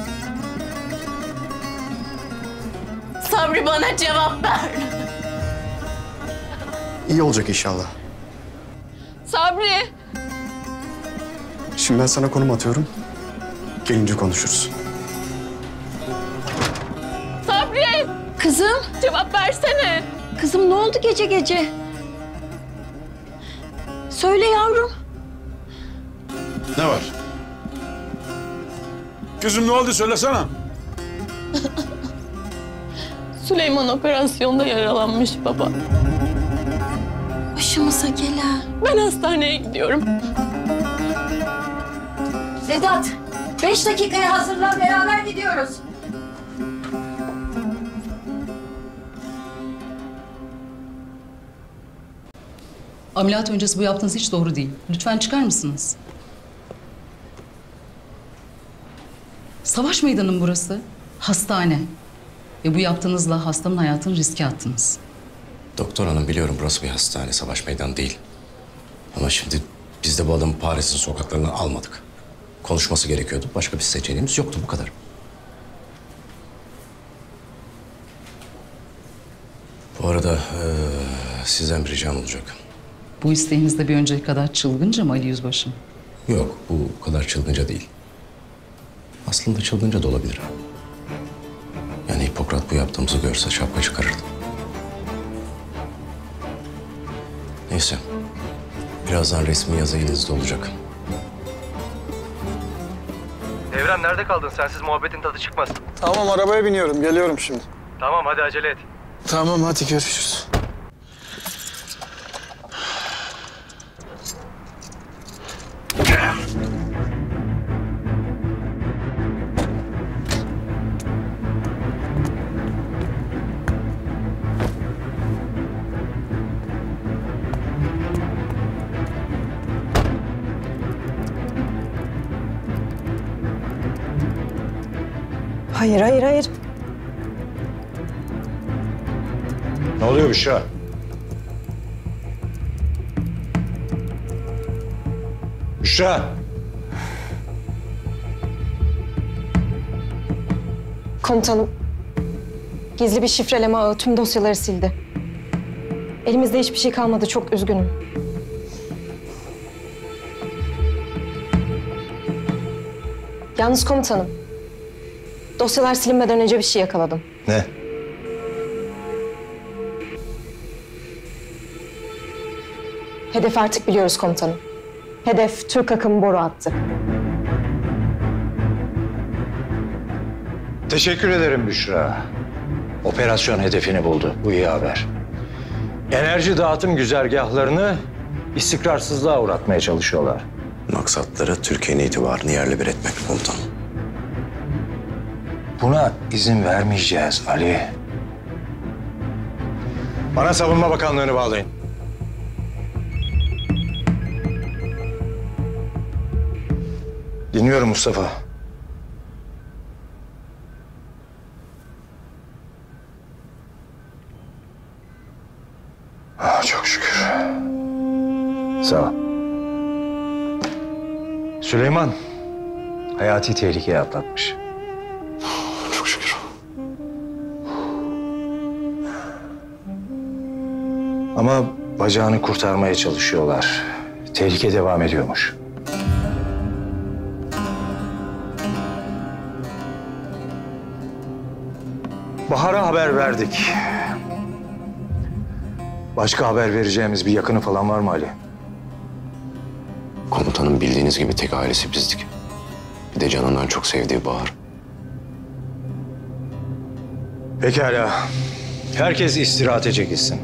Sabri bana cevap ver. İyi olacak inşallah. Sabri. Şimdi ben sana konum atıyorum. Gelince konuşuruz. Sabri. Kızım. Cevap versene. Kızım ne oldu gece gece? Söyle yavrum. Ne var? Kızım ne oldu söylesene. Süleyman operasyonda yaralanmış baba. Başımıza gelen. Ben hastaneye gidiyorum. Sedat, beş dakikaya hazırlan, beraber gidiyoruz. Ameliyat öncesi bu yaptığınız hiç doğru değil. Lütfen çıkar mısınız? Savaş meydanı mı burası? Hastane. Ve bu yaptığınızla hastanın hayatını riske attınız. Doktor hanım biliyorum burası bir hastane, savaş meydanı değil. Ama şimdi biz de bu adamı Paris'in sokaklarından almadık. Konuşması gerekiyordu. Başka bir seçeneğimiz yoktu, bu kadar. Bu arada eee, sizden bir ricam olacak. Bu isteğiniz de bir önceki kadar çılgınca mı Ali Yüzbaşım? Yok, bu kadar çılgınca değil. Aslında çılgınca da olabilir. Yani Hipokrat bu yaptığımızı görse şapka çıkarırdı. Neyse. Birazdan resmi yazı elinizde olacak. Evren nerede kaldın? Sensiz muhabbetin tadı çıkmaz. Tamam arabaya biniyorum. Geliyorum şimdi. Tamam hadi acele et. Tamam hadi görüşürüz. Hayır, hayır, hayır. Ne oluyor Büşra? Büşra! Komutanım, gizli bir şifreleme ağı tüm dosyaları sildi. Elimizde hiçbir şey kalmadı, çok üzgünüm. Yalnız komutanım, dosyalar silinmeden önce bir şey yakaladım. Ne? Hedefi artık biliyoruz komutanım. Hedef Türk akımı boru hattı. Teşekkür ederim Büşra. Operasyon hedefini buldu. Bu iyi haber. Enerji dağıtım güzergahlarını istikrarsızlığa uğratmaya çalışıyorlar. Maksatları Türkiye'nin itibarını yerle bir etmek komutanım. Buna izin vermeyeceğiz Ali. Bana Savunma Bakanlığı'nı bağlayın. Dinliyorum Mustafa. Ah, çok şükür. Sağ ol. Süleyman hayati tehlikeye atlatmış. Çok şükür. Ama bacağını kurtarmaya çalışıyorlar. Tehlike devam ediyormuş. Bahar'a haber verdik. Başka haber vereceğimiz bir yakını falan var mı Ali? Komutanım bildiğiniz gibi tek ailesi bizdik. Bir de canından çok sevdiği Bahar. Pekala. Herkes istirahate çekilsin.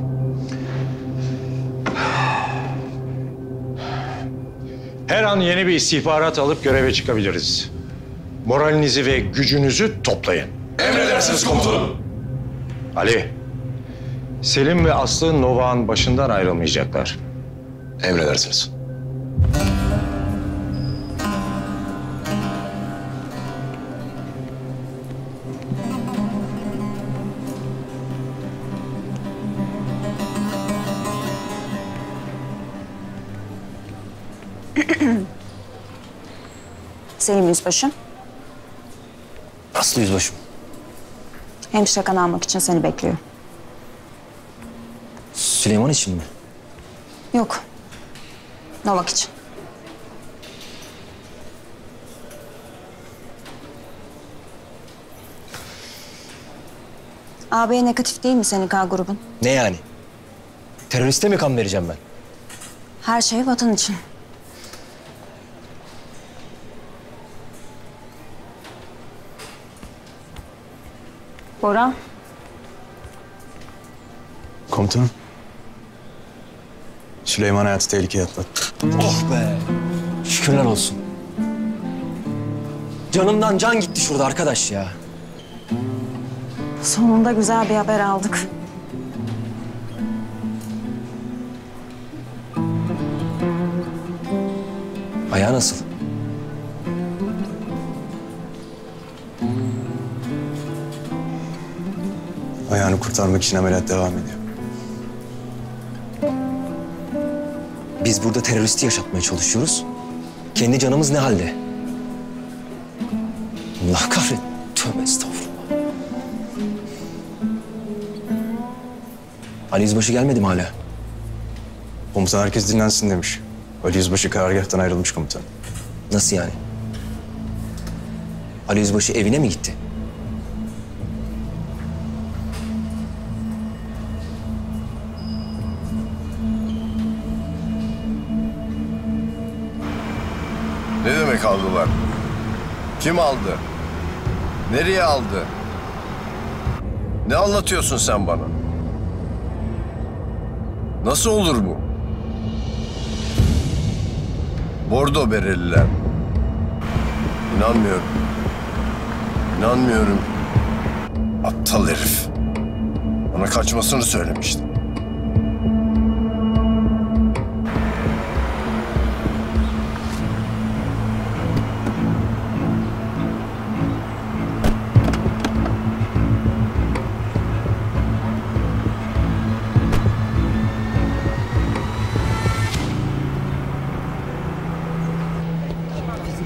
Her an yeni bir istihbarat alıp göreve çıkabiliriz. Moralinizi ve gücünüzü toplayın. Emredersiniz komutanım. Ali, Selim ve Aslı Novak'ın başından ayrılmayacaklar. Emredersiniz. Selim Yüzbaşı. Aslı Yüzbaşım. Hemşire kan almak için seni bekliyor. Süleyman için mi? Yok. Novak için. A B'ye negatif değil mi senin K grubun? Ne yani? Teröriste mi kan vereceğim ben? Her şey vatan için. Bora. Komutanım. Süleyman hayatı tehlikeye atlattı. Oh be! Şükürler olsun. Canımdan can gitti şurada arkadaş ya. Sonunda güzel bir haber aldık. Ayağı nasıl? Ayağını kurtarmak için ameliyat devam ediyor. Biz burada teröristi yaşatmaya çalışıyoruz. Kendi canımız ne halde? Allah kahret. Tövbe estağfurullah. Ali Yüzbaşı gelmedi mi hala? Komutan herkes dinlensin demiş. Ali Yüzbaşı karargâhtan ayrılmış komutan. Nasıl yani? Ali Yüzbaşı evine mi gitti? Ne demek aldılar? Kim aldı? Nereye aldı? Ne anlatıyorsun sen bana? Nasıl olur bu? Bordo bereliler. İnanmıyorum. İnanmıyorum. Aptal herif. Bana kaçmasını söylemişti.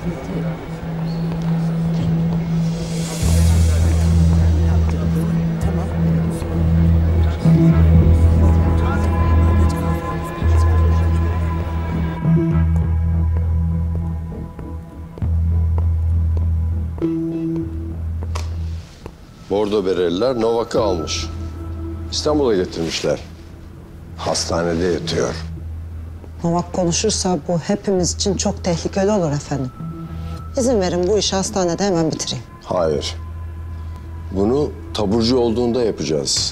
Bordo bereliler Novak'ı almış. İstanbul'a getirmişler. Hastanede yatıyor. Novak konuşursa bu hepimiz için çok tehlikeli olur efendim. İzin verin bu işi hastanede hemen bitireyim. Hayır. Bunu taburcu olduğunda yapacağız.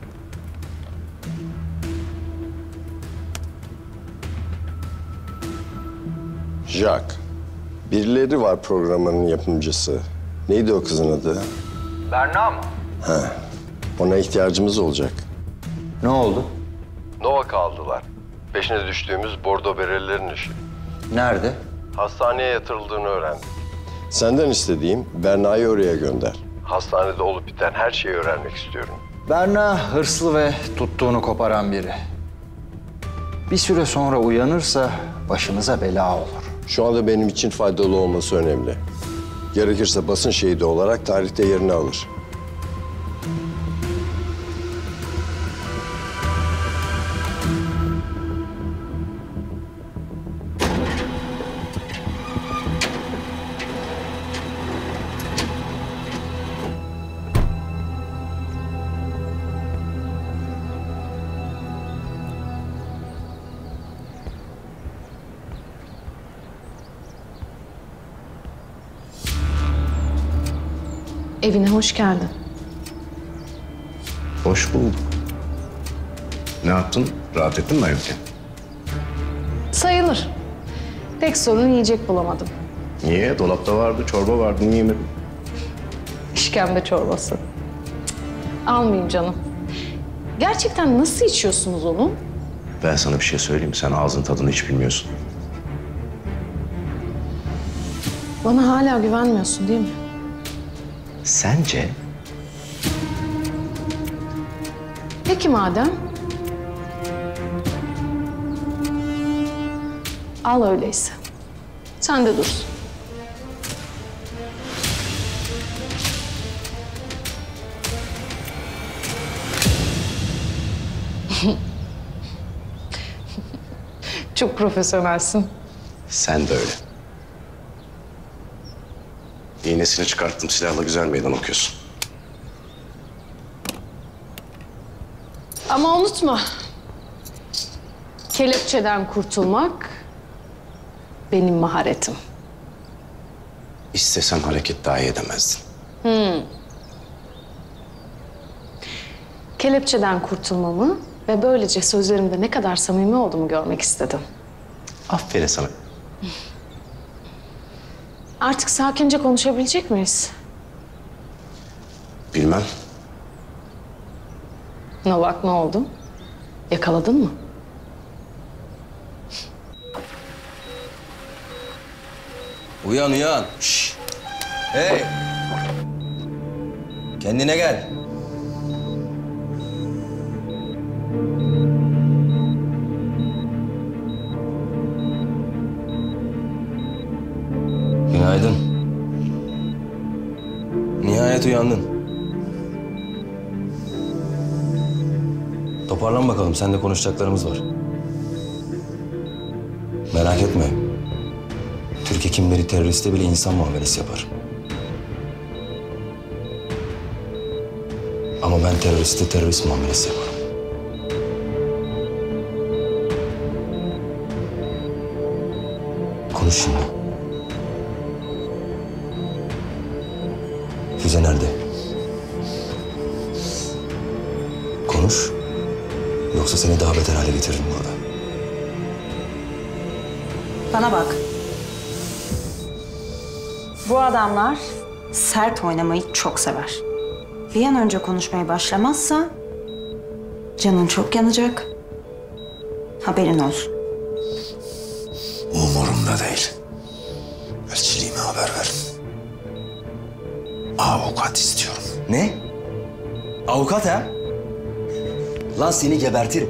Jack. Birileri var programının yapımcısı. Neydi o kızın adı? Berna mı? He. Ona ihtiyacımız olacak. Ne oldu? Novak aldılar. Peşine düştüğümüz bordo berelilerin işi. Nerede? Hastaneye yatırıldığını öğrendim. Senden istediğim Berna'yı oraya gönder. Hastanede olup biten her şeyi öğrenmek istiyorum. Berna hırslı ve tuttuğunu koparan biri. Bir süre sonra uyanırsa başımıza bela olur. Şu anda benim için faydalı olması önemli. Gerekirse basın şehidi olarak tarihte yerini alır. Evine hoş geldin. Hoş bulduk. Ne yaptın? Rahat ettin mi evde? Sayılır. Tek sorun yiyecek bulamadım. Niye? Dolapta vardı, çorba vardı. Niye yemedin? İşkembe çorbası. Cık, almayayım canım. Gerçekten nasıl içiyorsunuz onu? Ben sana bir şey söyleyeyim mi? Sen ağzın tadını hiç bilmiyorsun. Bana hala güvenmiyorsun değil mi? Sence? Peki madem. Al öyleyse. Sen de dursun. Çok profesyonelsin. Sen de öyle. İğnesini çıkarttım, silahla güzel meydan okuyorsun. Ama unutma. Kelepçeden kurtulmak benim maharetim. İstesem hareket dahi edemezdin. Hmm. Kelepçeden kurtulmamı ve böylece sözlerimde ne kadar samimi olduğumu görmek istedim. Aferin sana. Artık sakince konuşabilecek miyiz? Bilmem. Novak ne oldu? Yakaladın mı? Uyan uyan. Şş. Hey. Kendine gel. Günaydın. Nihayet uyandın. Toparlan bakalım. Seninle konuşacaklarımız var. Merak etme. Türk hekimleri teröriste bile insan muamelesi yapar. Ama ben teröriste terörist muamelesi yaparım. Konuş şimdi. Füze nerede? Konuş. Yoksa seni daha beter hale getiririm burada. Bana bak. Bu adamlar sert oynamayı çok sever. Bir an önce konuşmaya başlamazsa canın çok yanacak. Haberin olsun. Umurumda değil. Elçiliğime haber ver. Avukat istiyorum. Ne? Avukat ha? Lan seni gebertirim.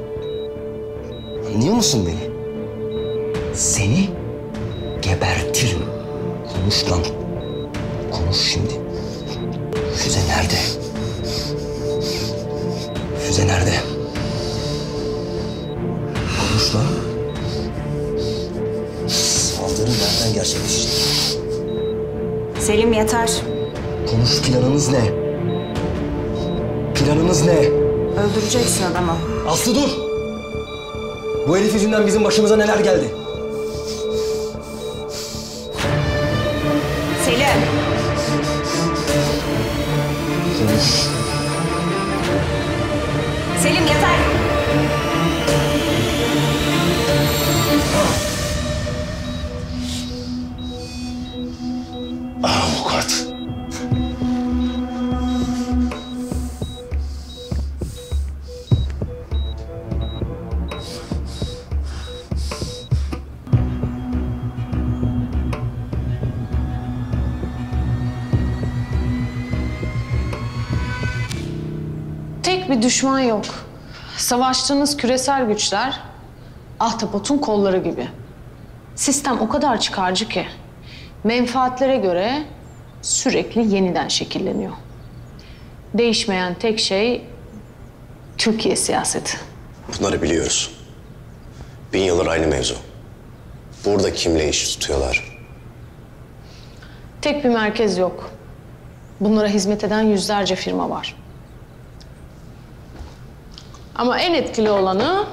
Anlıyor musun beni? Seni gebertirim. Konuş lan. Konuş şimdi. Füze nerede? Füze nerede? Konuş lan. Saldırı nereden gerçekleşti? Selim yeter. Konuş, planınız ne? Planınız ne? Öldüreceksin adamı. Aslı dur! Bu herif yüzünden bizim başımıza neler geldi? Selim. Konuş. Selim yeter. Avukat. Tek bir düşman yok. Savaştığınız küresel güçler ahtapotun kolları gibi. Sistem o kadar çıkarcı ki menfaatlere göre sürekli yeniden şekilleniyor. Değişmeyen tek şey Türkiye siyaseti. Bunları biliyoruz. Bin yıldır aynı mevzu. Burada kimle iş tutuyorlar? Tek bir merkez yok. Bunlara hizmet eden yüzlerce firma var. Ama en etkili olanı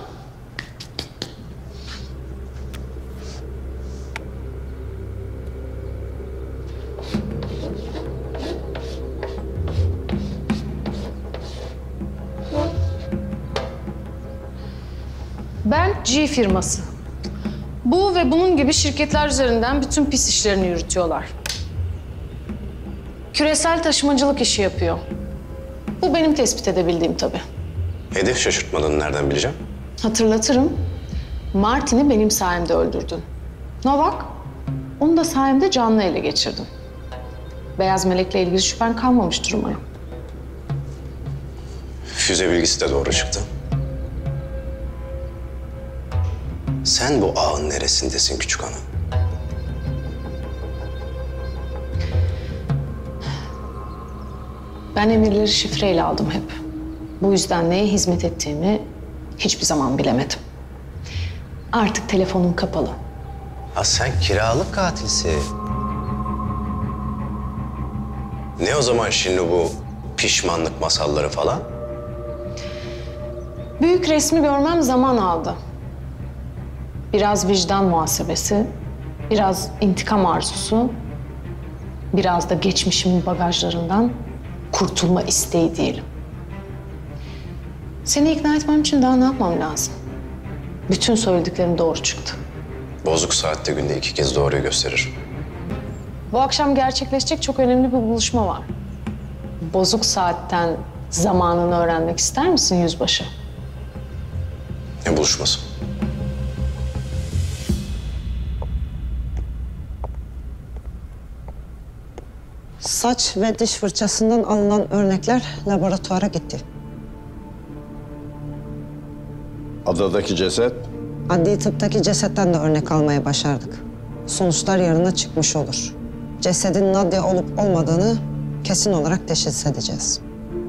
Ben G firması. Bu ve bunun gibi şirketler üzerinden bütün pis işlerini yürütüyorlar. Küresel taşımacılık işi yapıyor. Bu benim tespit edebildiğim tabii. Hedef şaşırtmadığını nereden bileceğim? Hatırlatırım. Martin'i benim sayemde öldürdün. Novak, onu da sayemde canlı ele geçirdin. Beyaz Melek'le ilgili şüphen kalmamıştır umarım. Füze bilgisi de doğru çıktı. Sen bu ağın neresindesin küçük hanım? Ben emirleri şifreyle aldım hep. Bu yüzden neye hizmet ettiğimi hiçbir zaman bilemedim. Artık telefonum kapalı. Ha sen kiralık katilsin. Ne o zaman şimdi bu pişmanlık masalları falan? Büyük resmi görmem zaman aldı. Biraz vicdan muhasebesi, biraz intikam arzusu, biraz da geçmişimin bagajlarından kurtulma isteği diyelim. Seni ikna etmem için daha ne yapmam lazım? Bütün söylediklerim doğru çıktı. Bozuk saatte günde iki kez doğruyu gösterir. Bu akşam gerçekleşecek çok önemli bir buluşma var. Bozuk saatten zamanını öğrenmek ister misin yüzbaşı? Ne buluşması? Saç ve diş fırçasından alınan örnekler laboratuvara gitti. Adadaki ceset? Adli tıptaki cesetten de örnek almaya başardık. Sonuçlar yarına çıkmış olur. Cesedin Nadia olup olmadığını kesin olarak teşhis edeceğiz.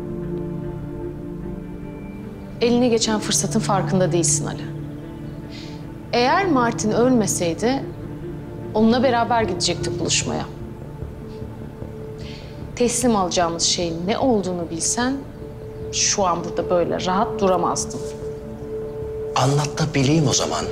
Eline geçen fırsatın farkında değilsin Ali. Eğer Martin ölmeseydi onunla beraber gidecektik buluşmaya. Teslim alacağımız şeyin ne olduğunu bilsen şu an burada böyle rahat duramazdın. Anlat da bileyim o zaman.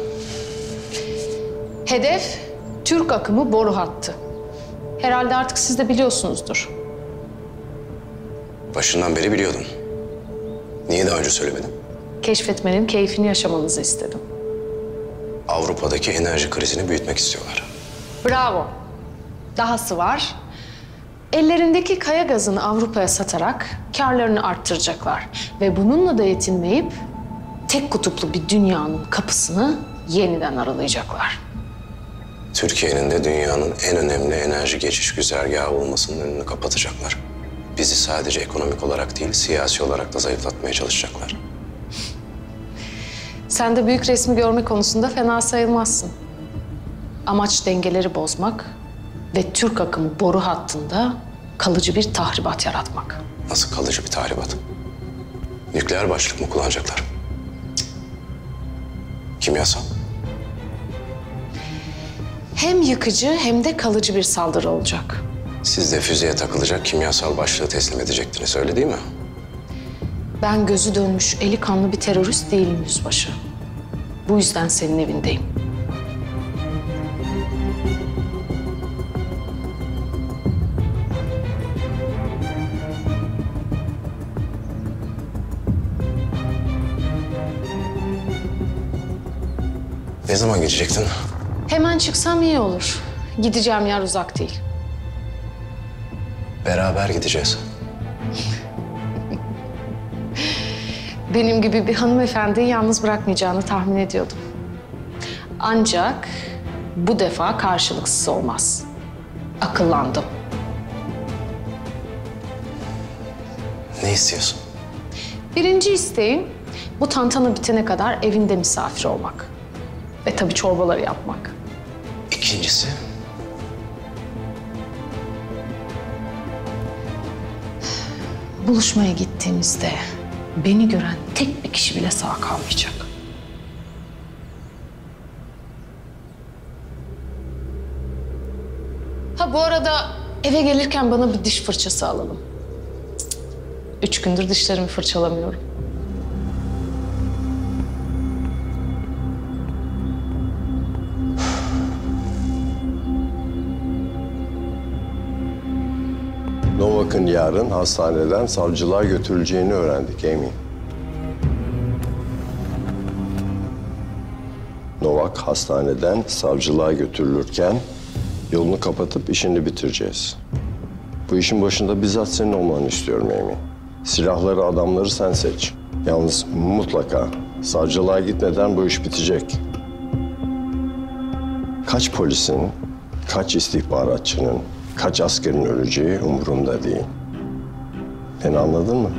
Hedef Türk akımı boru hattı. Herhalde artık siz de biliyorsunuzdur. Başından beri biliyordum. Niye daha önce söylemedin? Keşfetmenin keyfini yaşamanızı istedim. Avrupa'daki enerji krizini büyütmek istiyorlar. Bravo. Dahası var. Ellerindeki kaya gazını Avrupa'ya satarak kârlarını arttıracaklar. Ve bununla da yetinmeyip tek kutuplu bir dünyanın kapısını yeniden aralayacaklar. Türkiye'nin de dünyanın en önemli enerji geçiş güzergahı olmasının önünü kapatacaklar. Bizi sadece ekonomik olarak değil, siyasi olarak da zayıflatmaya çalışacaklar. Sen de büyük resmi görme konusunda fena sayılmazsın. Amaç dengeleri bozmak, ve Türk akımı boru hattında kalıcı bir tahribat yaratmak. Nasıl kalıcı bir tahribat? Nükleer başlık mı kullanacaklar? Cık. Kimyasal. Hem yıkıcı hem de kalıcı bir saldırı olacak. Siz de füzeye takılacak kimyasal başlığı teslim edecektiniz, öyle değil mi? Ben gözü dönmüş, eli kanlı bir terörist değilim yüzbaşı. Bu yüzden senin evindeyim. Ne zaman geçecektin? Hemen çıksam iyi olur. Gideceğim yer uzak değil. Beraber gideceğiz. Benim gibi bir hanımefendiyi yalnız bırakmayacağını tahmin ediyordum. Ancak bu defa karşılıksız olmaz. Akıllandım. Ne istiyorsun? Birinci isteğim bu tantana bitene kadar evinde misafir olmak. Ve tabii çorbaları yapmak. İkincisi? Buluşmaya gittiğimizde beni gören tek bir kişi bile sağ kalmayacak. Ha bu arada eve gelirken bana bir diş fırçası alalım. Üç gündür dişlerimi fırçalamıyorum. Novak'ın yarın hastaneden savcılığa götürüleceğini öğrendik Amy. Novak hastaneden savcılığa götürülürken yolunu kapatıp işini bitireceğiz. Bu işin başında bizzat senin olmanı istiyorum Amy. Silahları, adamları sen seç. Yalnız mutlaka savcılığa gitmeden bu iş bitecek. Kaç polisin, kaç istihbaratçının, kaç askerin öleceği umurumda değil. Beni anladın mı?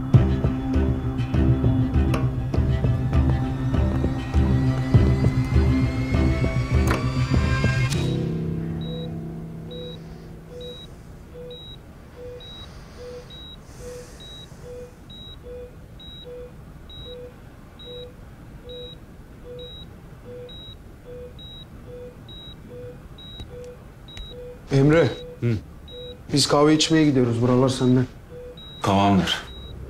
Emre. Biz kahve içmeye gidiyoruz. Buralar senden. Tamamdır.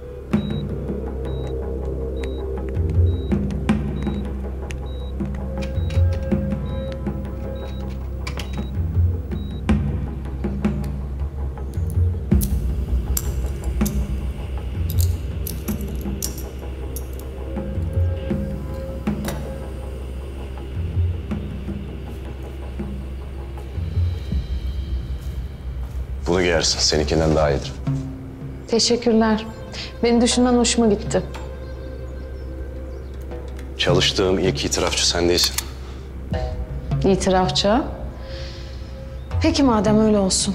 Bunu giyersin, seninkinden daha iyidir. Teşekkürler. Beni düşünmen hoşuma gitti. Çalıştığım ilk itirafçı sen değilsin. İtirafçı. Peki madem öyle olsun.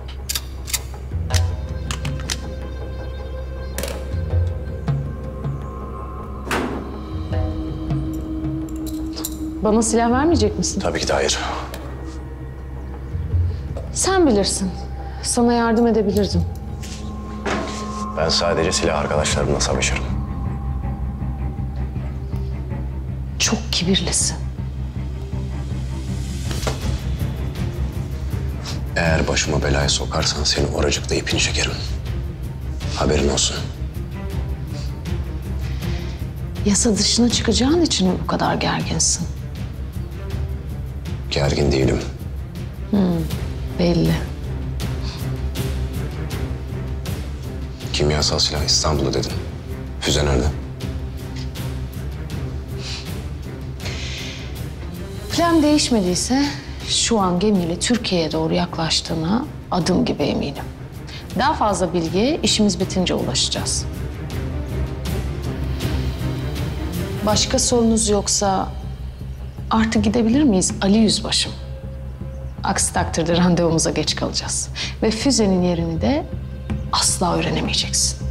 Bana silah vermeyecek misin? Tabii ki de hayır. Sen bilirsin. Sana yardım edebilirdim. Ben sadece silah arkadaşlarımla savaşırım. Çok kibirlisin. Eğer başıma belaya sokarsan seni oracıkta ipini çekerim. Haberin olsun. Yasa dışına çıkacağın için mi bu kadar gerginsin? Gergin değilim. Hmm, belli. Kimyasal silah İstanbul'da dedin. Füze nerede? Plan değişmediyse şu an gemiyle Türkiye'ye doğru yaklaştığına adım gibi eminim. Daha fazla bilgiye işimiz bitince ulaşacağız. Başka sorunuz yoksa artık gidebilir miyiz Ali Yüzbaşım? Aksi takdirde randevumuza geç kalacağız. Ve füzenin yerini de asla öğrenemeyeceksin.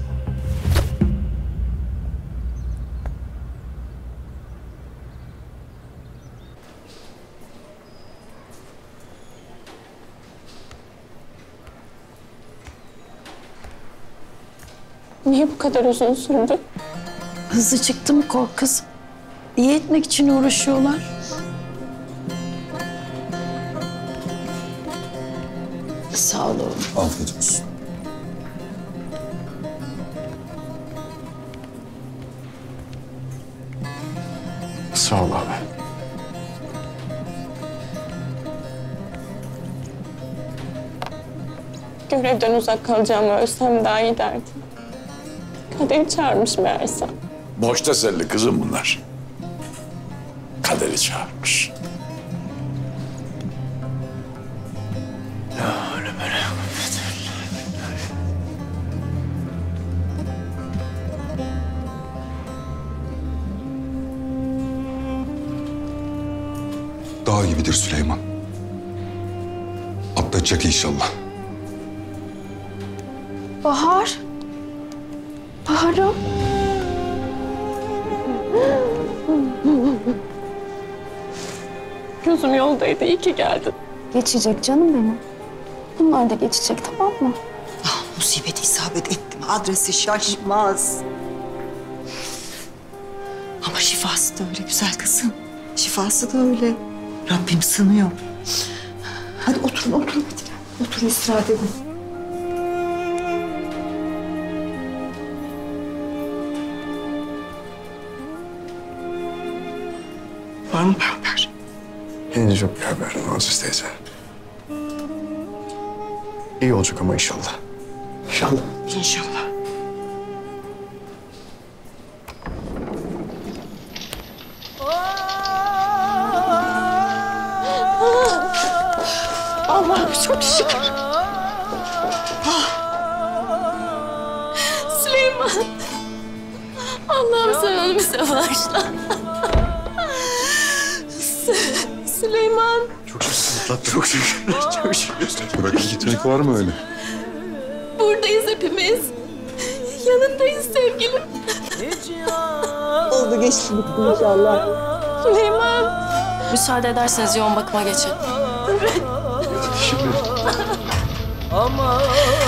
Niye bu kadar uzun sürdü? Hızlı çıktı mı kork kızım? İyi etmek için uğraşıyorlar. Sağ ol oğlum. Afiyet olsun. Sağ ol abi. Görevden uzak kalacağımı ölsem daha iyi derdim. Kader çağırmış meğerse. Boş teselli kızım bunlar. Kaderi çağırmış. Dağ gibidir Süleyman. Atlatacak inşallah. Bahar. Bahar'ım. Gözüm yoldaydı, iyi ki geldin. Geçecek canım benim. Bunlar da geçecek, tamam mı? Ah, musibet isabet ettim. Adresi şaşmaz. Ama şifası da öyle güzel kızım. Şifası da öyle. Rabbim sınıyor. Hadi oturun, oturun. Hadi. Oturun, istirahat edin. Var mı bir haber? Henüz yok bir haber Muazzez teyze. İyi olacak ama inşallah. İnşallah. İnşallah. Allah'ım çok şükür. Süleyman. Allah'ım sen onu bize bağışla. Süleyman. Çok şükür. Çok şükür. Çok şükür. Bırakıp gitmek var mı öyle? Buradayız hepimiz. Yanındayız sevgilim. Oldu geçti bitti inşallah. Süleyman. Müsaade ederseniz yoğun bakıma geçelim. Evet. Şimdi. Aman.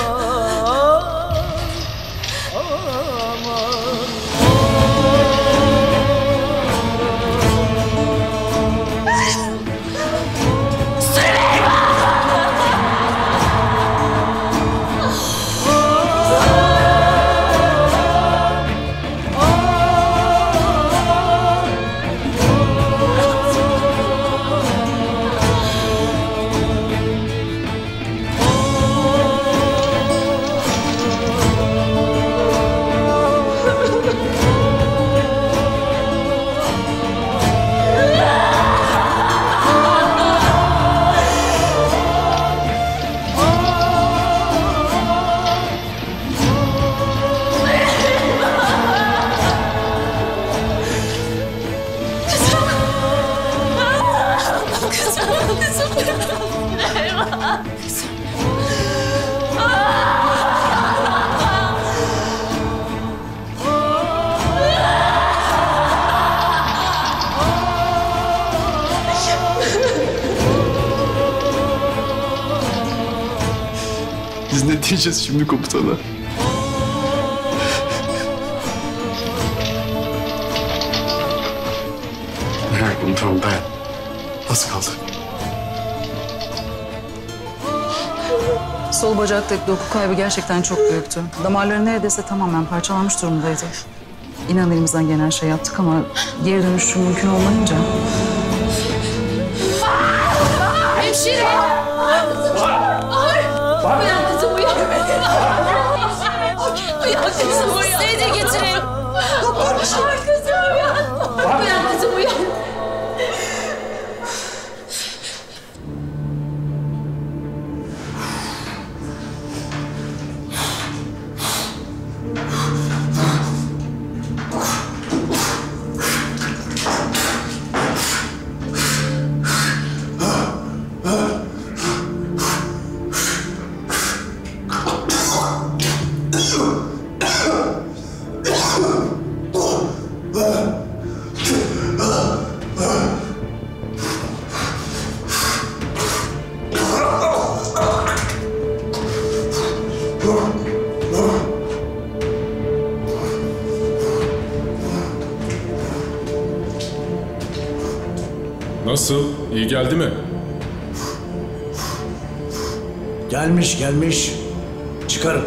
Biz ne diyeceğiz şimdi komutana? Merak komutanım dayan. Az kaldı. Sol bacaktaki doku kaybı gerçekten çok büyüktü. Damarları neredeyse tamamen parçalanmış durumdaydı. İnan elimizden gelen şey yaptık ama geri dönüşü mümkün olmayınca... Hemşire! Bahar! Uyan kızım uyan. Uyan kızım uyan. Seydi getireyim. Bahar kızım uyan. Uyan kızım uyan. Nasıl? İyi geldi mi? Gelmiş gelmiş. Çıkarın.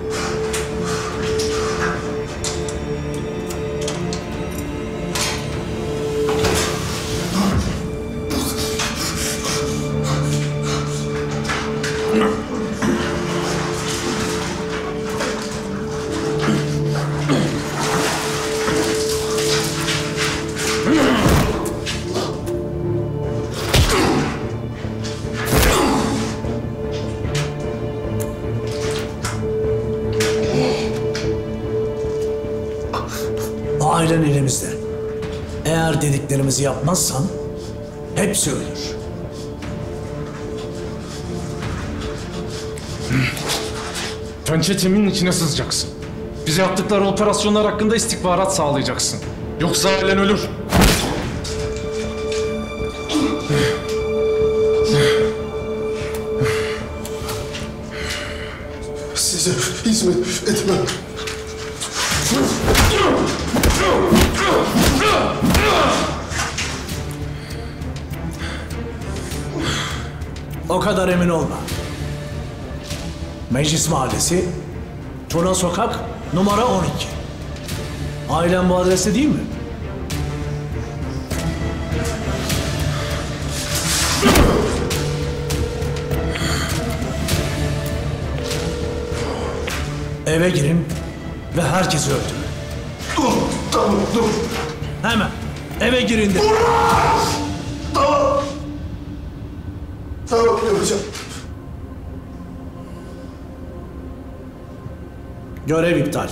Ailen elimizde. Eğer dediklerimizi yapmazsan hepsi ölür. Pençe kemiğinin içine sızacaksın. Bize yaptıkları operasyonlar hakkında istihbarat sağlayacaksın. Yoksa ailen ölür. Size hizmet etmem. O kadar emin olma. Meclis Mahallesi, Tuna Sokak, numara on iki. Ailen bu adreste değil mi? Eve girin ve herkesi öldürün. Dur, tamam, dur. Hemen eve girin de. Dur! Tamam. Tamam, yapacağım. Görev iptal.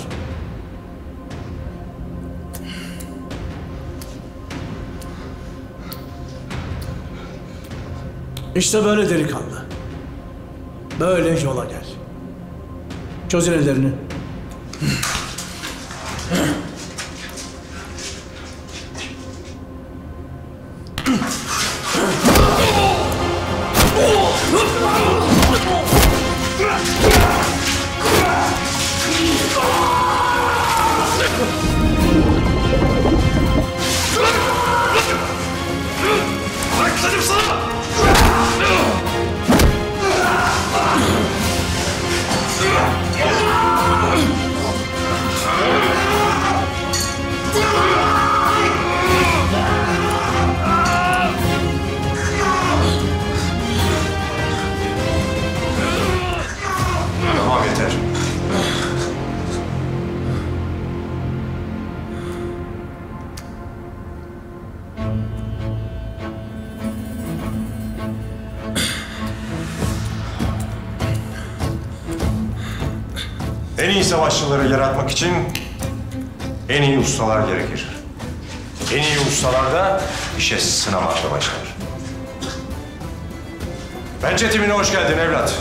İşte böyle delikanlı. Böyle yola gel. Çözün ellerini. Bıraksadım sana! Tamam yeter. En iyi savaşçıları yaratmak için en iyi ustalar gerekir. En iyi ustalar da işe sınamakla başlar. Pençe timine hoş geldin evlat.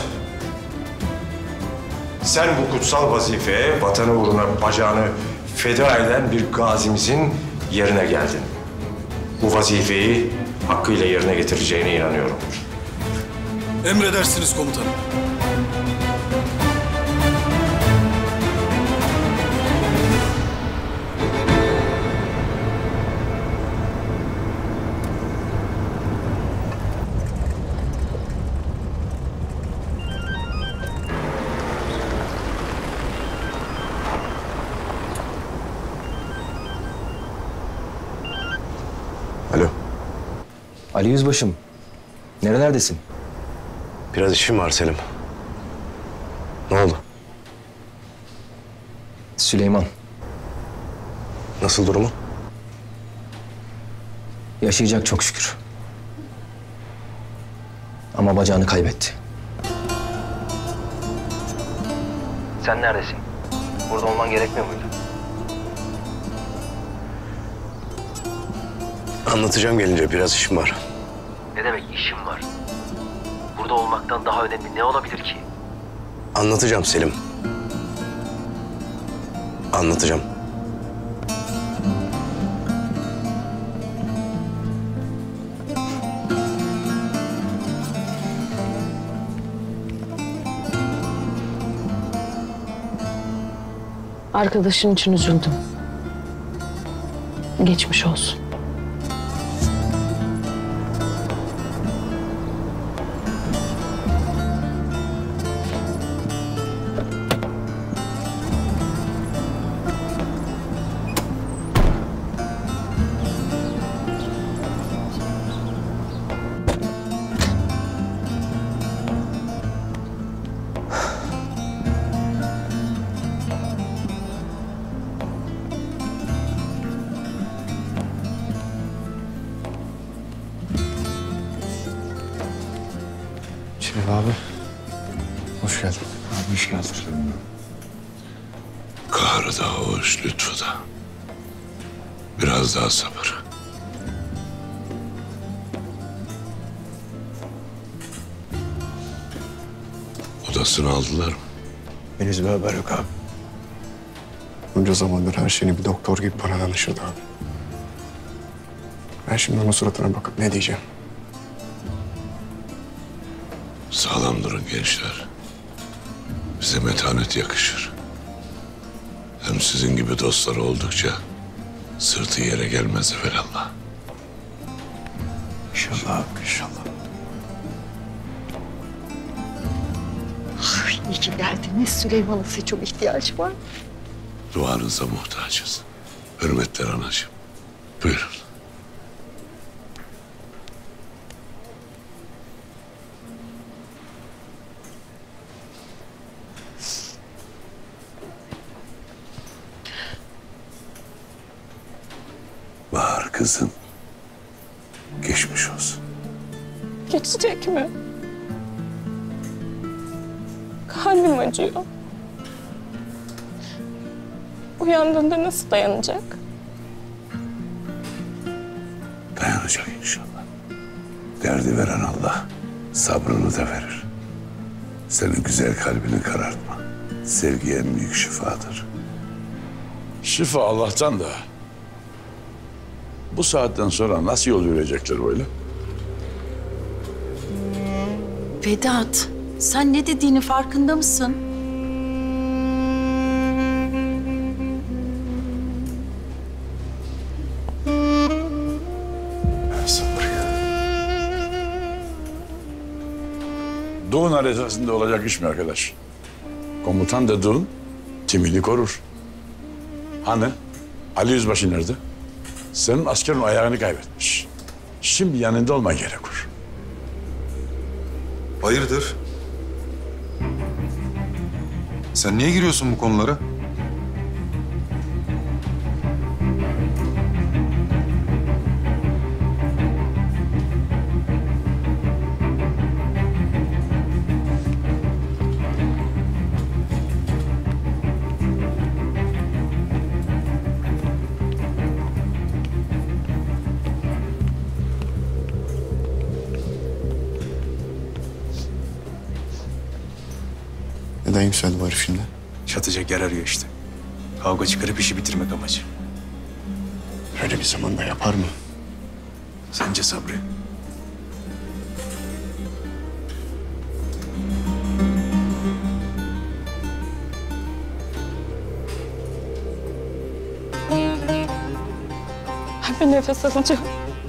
Sen bu kutsal vazifeye vatanı uğruna bacağını feda eden bir gazimizin yerine geldin. Bu vazifeyi hakkıyla yerine getireceğine inanıyorum. Emredersiniz komutanım. Alo. Ali Yüzbaşım, nerelerdesin? Biraz işim var Selim. Ne oldu? Süleyman. Nasıl durumu? Yaşayacak çok şükür. Ama bacağını kaybetti. Sen neredesin? Burada olman gerekmiyor muydu? Anlatacağım gelince, biraz işim var. Ne demek işim var? Burada olmaktan daha önemli ne olabilir ki? Anlatacağım Selim. Anlatacağım. Arkadaşın için üzüldüm. Geçmiş olsun. Şerif abi. Hoş geldin. Abi hoş geldin. Kahrı da hoş, lütfu da. Biraz daha sabır. Odasını aldılar mı? Henüz bir haber yok abi. Bunca zamandır her şeyini bir doktor gibi bana danışırdı abi. Ben şimdi onun suratına bakıp ne diyeceğim? Sağlam durun gençler. Bize metanet yakışır. Hem sizin gibi dostları oldukça sırtı yere gelmez evelallah. İnşallah abi, inşallah. Ay, iyi ki geldiniz. Süleyman'ın size çok ihtiyacı var. Duanıza muhtacız. Hürmetler anacığım. Buyurun. Bahar kızım. Geçmiş olsun. Geçecek mi? Kalbim acıyor. Uyandığında nasıl dayanacak? Dayanacak inşallah. Derdi veren Allah sabrını da verir. Senin güzel kalbini karartma. Sevgi en büyük şifadır. Şifa Allah'tan da bu saatten sonra nasıl yol yürüyecekler böyle? Vedat, sen ne dediğini farkında mısın? Sabır ya. Doğun haritasında olacak iş mi arkadaş? Komutan dediğin timini korur. Hani Ali Yüzbaşı nerede? Senin askerin ayağını kaybetmiş. Şimdi yanında olma gerekir. Hayırdır? Sen niye giriyorsun bu konulara? Neden yükseldi bu herif şimdi? Çatacak yer arıyor işte. Kavga çıkarıp işi bitirmek amacı. Öyle bir zamanda yapar mı? Sence Sabri? Bir nefes alacağım.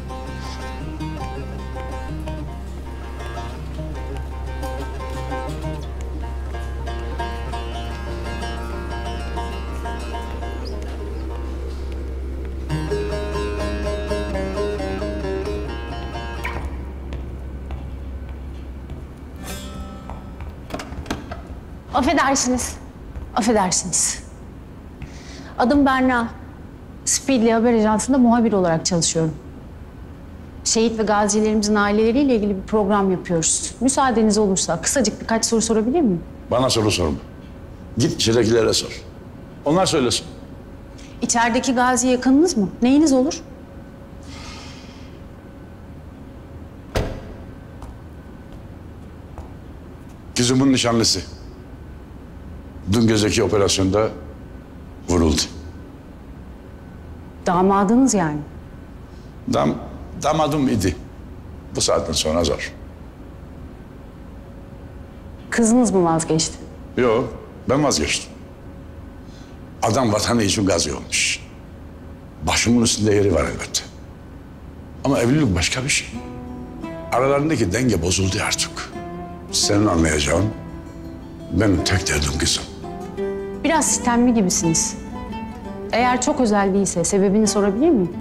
Affedersiniz. Affedersiniz. Adım Berna. Speedly Haber Ajansı'nda muhabir olarak çalışıyorum. Şehit ve gazilerimizin aileleriyle ilgili bir program yapıyoruz. Müsaadeniz olursa kısacık birkaç soru sorabilir miyim? Bana soru sorma. Git içeridekilere sor. Onlar söylesin. İçerideki gazi yakınınız mı? Neyiniz olur? Kızımın nişanlısı. Dün geceki operasyonda vuruldu. Damadınız yani. Dam, damadım idi. Bu saatten sonra zor. Kızınız mı vazgeçti? Yok, ben vazgeçtim. Adam vatanı için gazi olmuş. Başımın üstünde yeri var elbette. Ama evlilik başka bir şey. Aralarındaki denge bozuldu artık. Senin anlayacağın, benim tek derdim kızım. Biraz sistemli gibisiniz. Eğer çok özel değilse sebebini sorabilir miyim?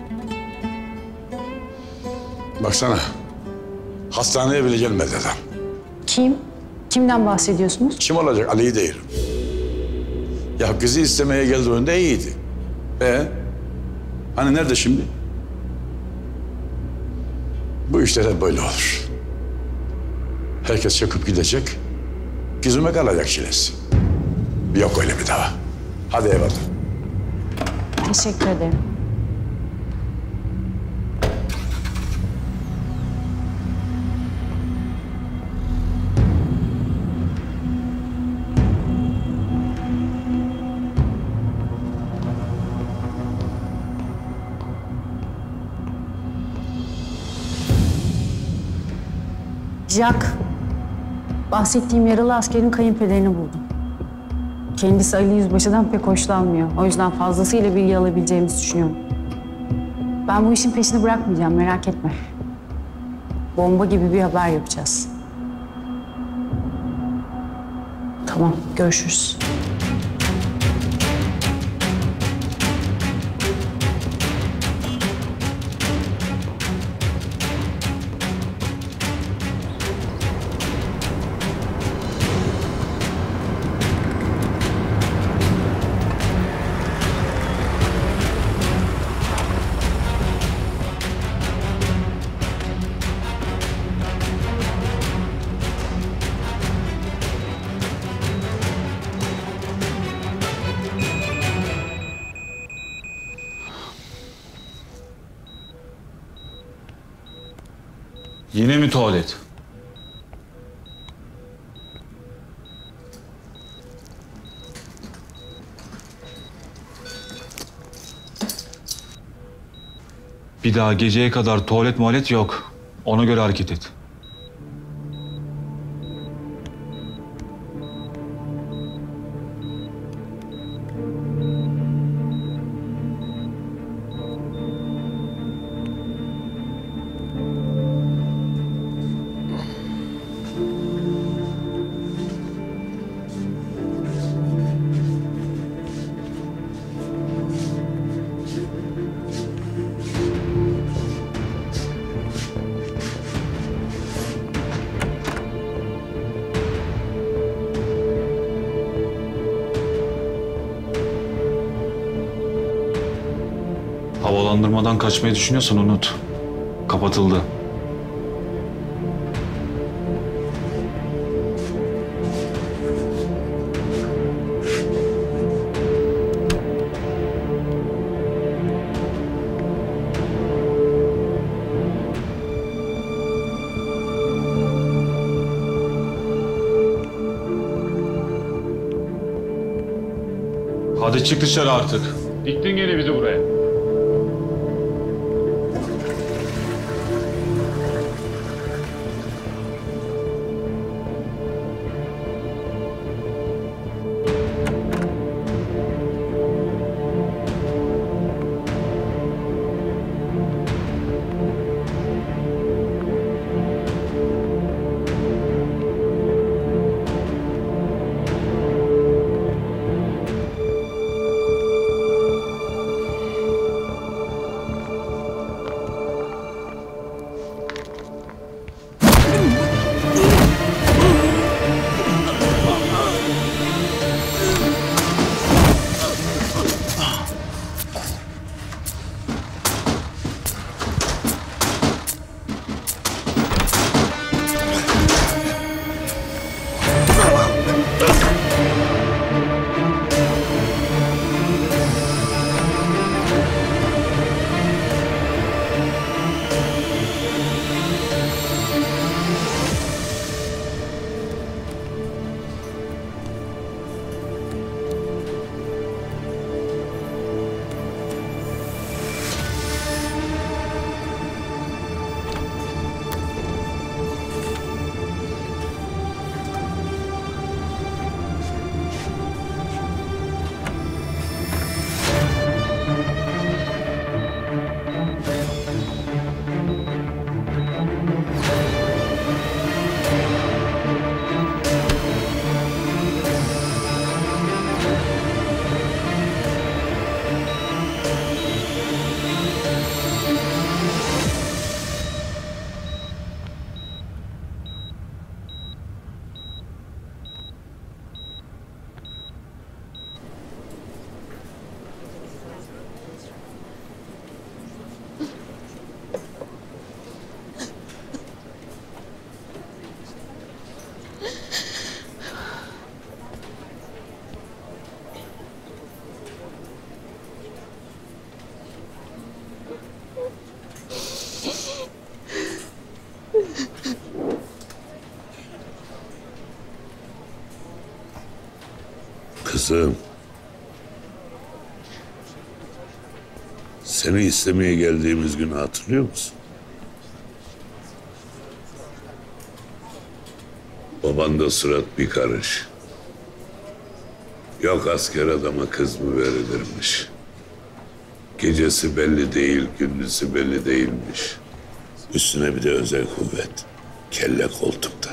Baksana, hastaneye bile gelmedi adam. Kim? Kimden bahsediyorsunuz? Kim olacak? Ali'yi değilim. Ya kızı istemeye geldiğinde iyiydi. E hani nerede şimdi? Bu işler hep böyle olur. Herkes çekip gidecek. Gizime kalacak çilesi. Yok öyle bir daha. Hadi eyvallah. Teşekkür ederim. Jack, bahsettiğim yaralı askerin kayınpederini buldum. Kendisi Ali Yüzbaşı'dan pek hoşlanmıyor. O yüzden fazlasıyla bilgi alabileceğimizi düşünüyorum. Ben bu işin peşini bırakmayacağım, merak etme. Bomba gibi bir haber yapacağız. Tamam, görüşürüz. Yine mi tuvalet? Bir daha geceye kadar tuvalet muhalet yok. Ona göre hareket et. Havalandırmadan kaçmayı düşünüyorsan unut. Kapatıldı. Hadi çık dışarı artık. Diktin gene bizi buraya. Kızım. Seni istemeye geldiğimiz günü hatırlıyor musun? Baban da surat bir karış. Yok asker adama kız mı verilirmiş? Gecesi belli değil, gündüzü belli değilmiş. Üstüne bir de özel kuvvet. Kelle koltukta.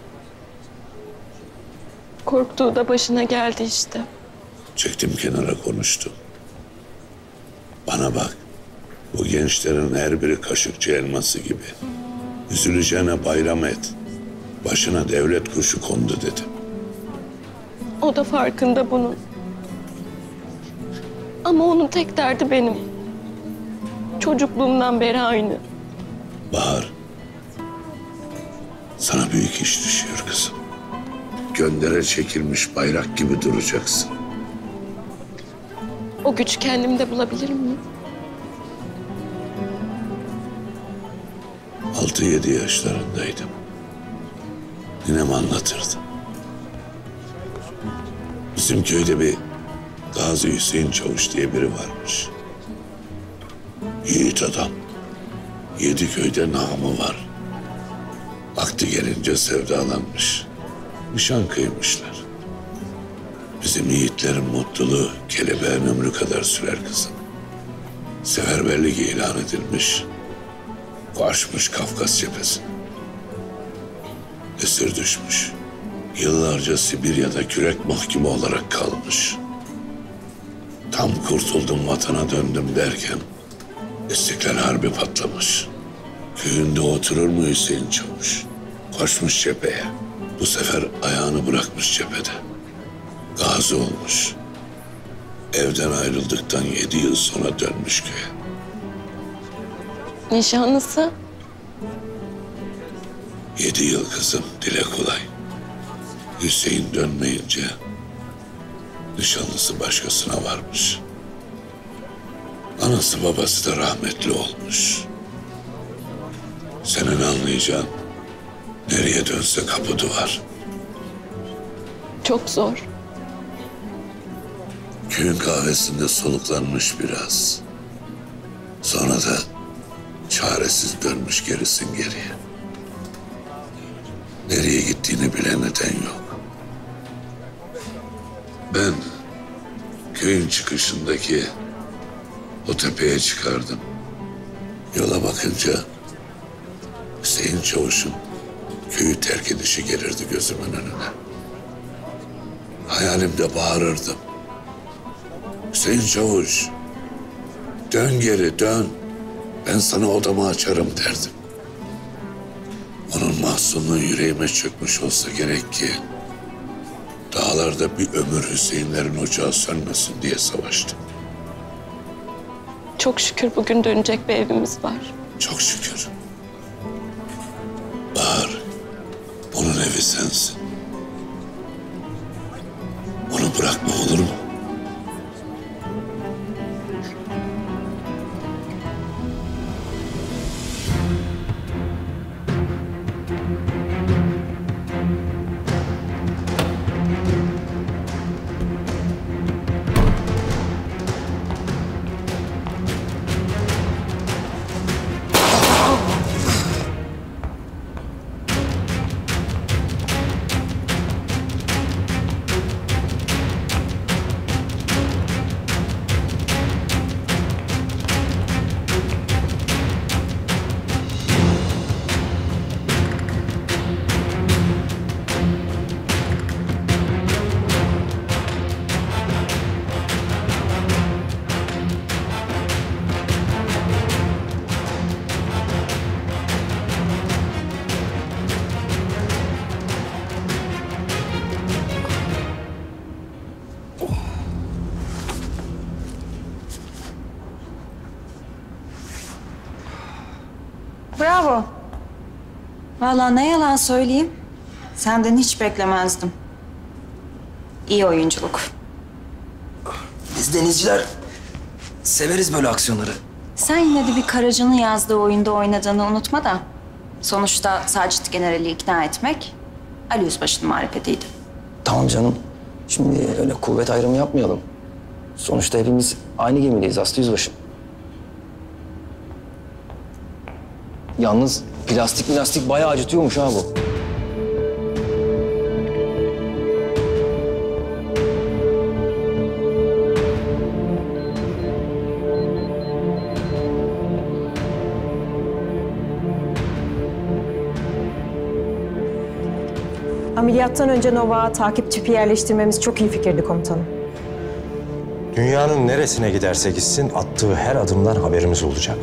Korktuğu da başına geldi işte. Çektim kenara konuştum. Bana bak. Bu gençlerin her biri kaşıkçı elması gibi. Üzüleceğine bayram et. Başına devlet kuşu kondu dedim. O da farkında bunun. Ama onun tek derdi benim. Çocukluğumdan beri aynı. Bahar. Sana büyük iş düşüyor kızım. Göndere çekilmiş bayrak gibi duracaksın. O güç kendimde bulabilir miyim? Altı yedi yaşlarındaydım. Ninem anlatırdı. Bizim köyde bir Gazi Hüseyin Çavuş diye biri varmış. Yiğit adam. Yedi köyde namı var. Vakti gelince sevdalanmış. Nişan kıymışlar. Bizim yiğitlerin mutluluğu kelebeğin ömrü kadar sürer kızım. Seferberlik ilan edilmiş. Koşmuş Kafkas cephesine. Esir düşmüş. Yıllarca Sibirya'da kürek mahkumu olarak kalmış. Tam kurtuldum, vatana döndüm derken İstiklal Harbi patlamış. Köyünde oturur mu Hüseyin Çavuş? Koşmuş cepheye. Bu sefer ayağını bırakmış cephede. Gazi olmuş. Evden ayrıldıktan yedi yıl sonra dönmüş köye. Nişanlısı? Yedi yıl kızım, dile kolay. Hüseyin dönmeyince nişanlısı başkasına varmış. Anası babası da rahmetli olmuş. Senin anlayacağın, nereye dönse kapı duvar. Çok zor. Köyün kahvesinde soluklanmış biraz. Sonra da çaresiz dönmüş gerisin geriye. Nereye gittiğini bilen neden yok. Ben köyün çıkışındaki o tepeye çıkardım. Yola bakınca Hüseyin Çavuş'un köyü terk edişi gelirdi gözümün önüne. Hayalimde bağırırdım. Hüseyin Çavuş, dön geri dön. Ben sana odamı açarım derdim. Onun mahzunluğu yüreğime çökmüş olsa gerek ki dağlarda bir ömür Hüseyinlerin ocağı sönmesin diye savaştım. Çok şükür bugün dönecek bir evimiz var. Çok şükür. Bahar, onun evi sensin. Onu bırakma olur mu? Bravo. Vallahi ne yalan söyleyeyim, senden hiç beklemezdim. İyi oyunculuk. Biz denizciler severiz böyle aksiyonları. Sen yine de bir Karaca'nın yazdığı oyunda oynadığını unutma da. Sonuçta Sacit General'i ikna etmek Ali Yüzbaşı'nın marifetiydi. Tamam canım. Şimdi öyle kuvvet ayrımı yapmayalım. Sonuçta hepimiz aynı gemideyiz Aslı Yüzbaşı. Yalnız plastik plastik bayağı acıtıyormuş ha bu. Ameliyattan önce Nova'ya takip çipi yerleştirmemiz çok iyi fikirdi komutanım. Dünyanın neresine giderse gitsin attığı her adımdan haberimiz olacak.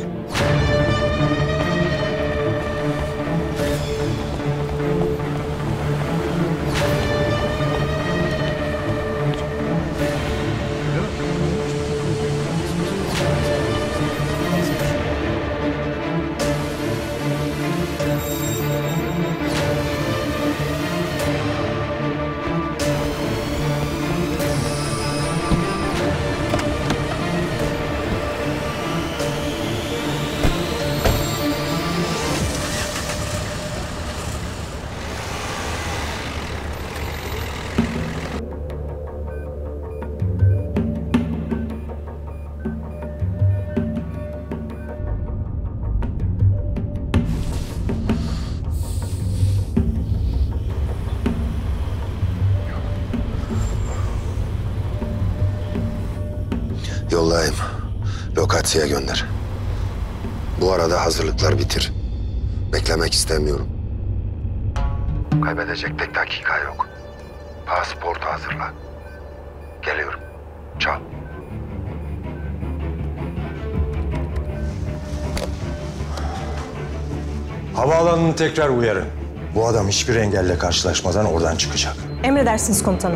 Yollayayım. Lokasyaya gönder. Bu arada hazırlıklar bitir. Beklemek istemiyorum. Kaybedecek tek dakika yok. Pasaportu hazırla. Geliyorum. Çal. Havaalanını tekrar uyarın. Bu adam hiçbir engelle karşılaşmadan oradan çıkacak. Emredersiniz komutanım.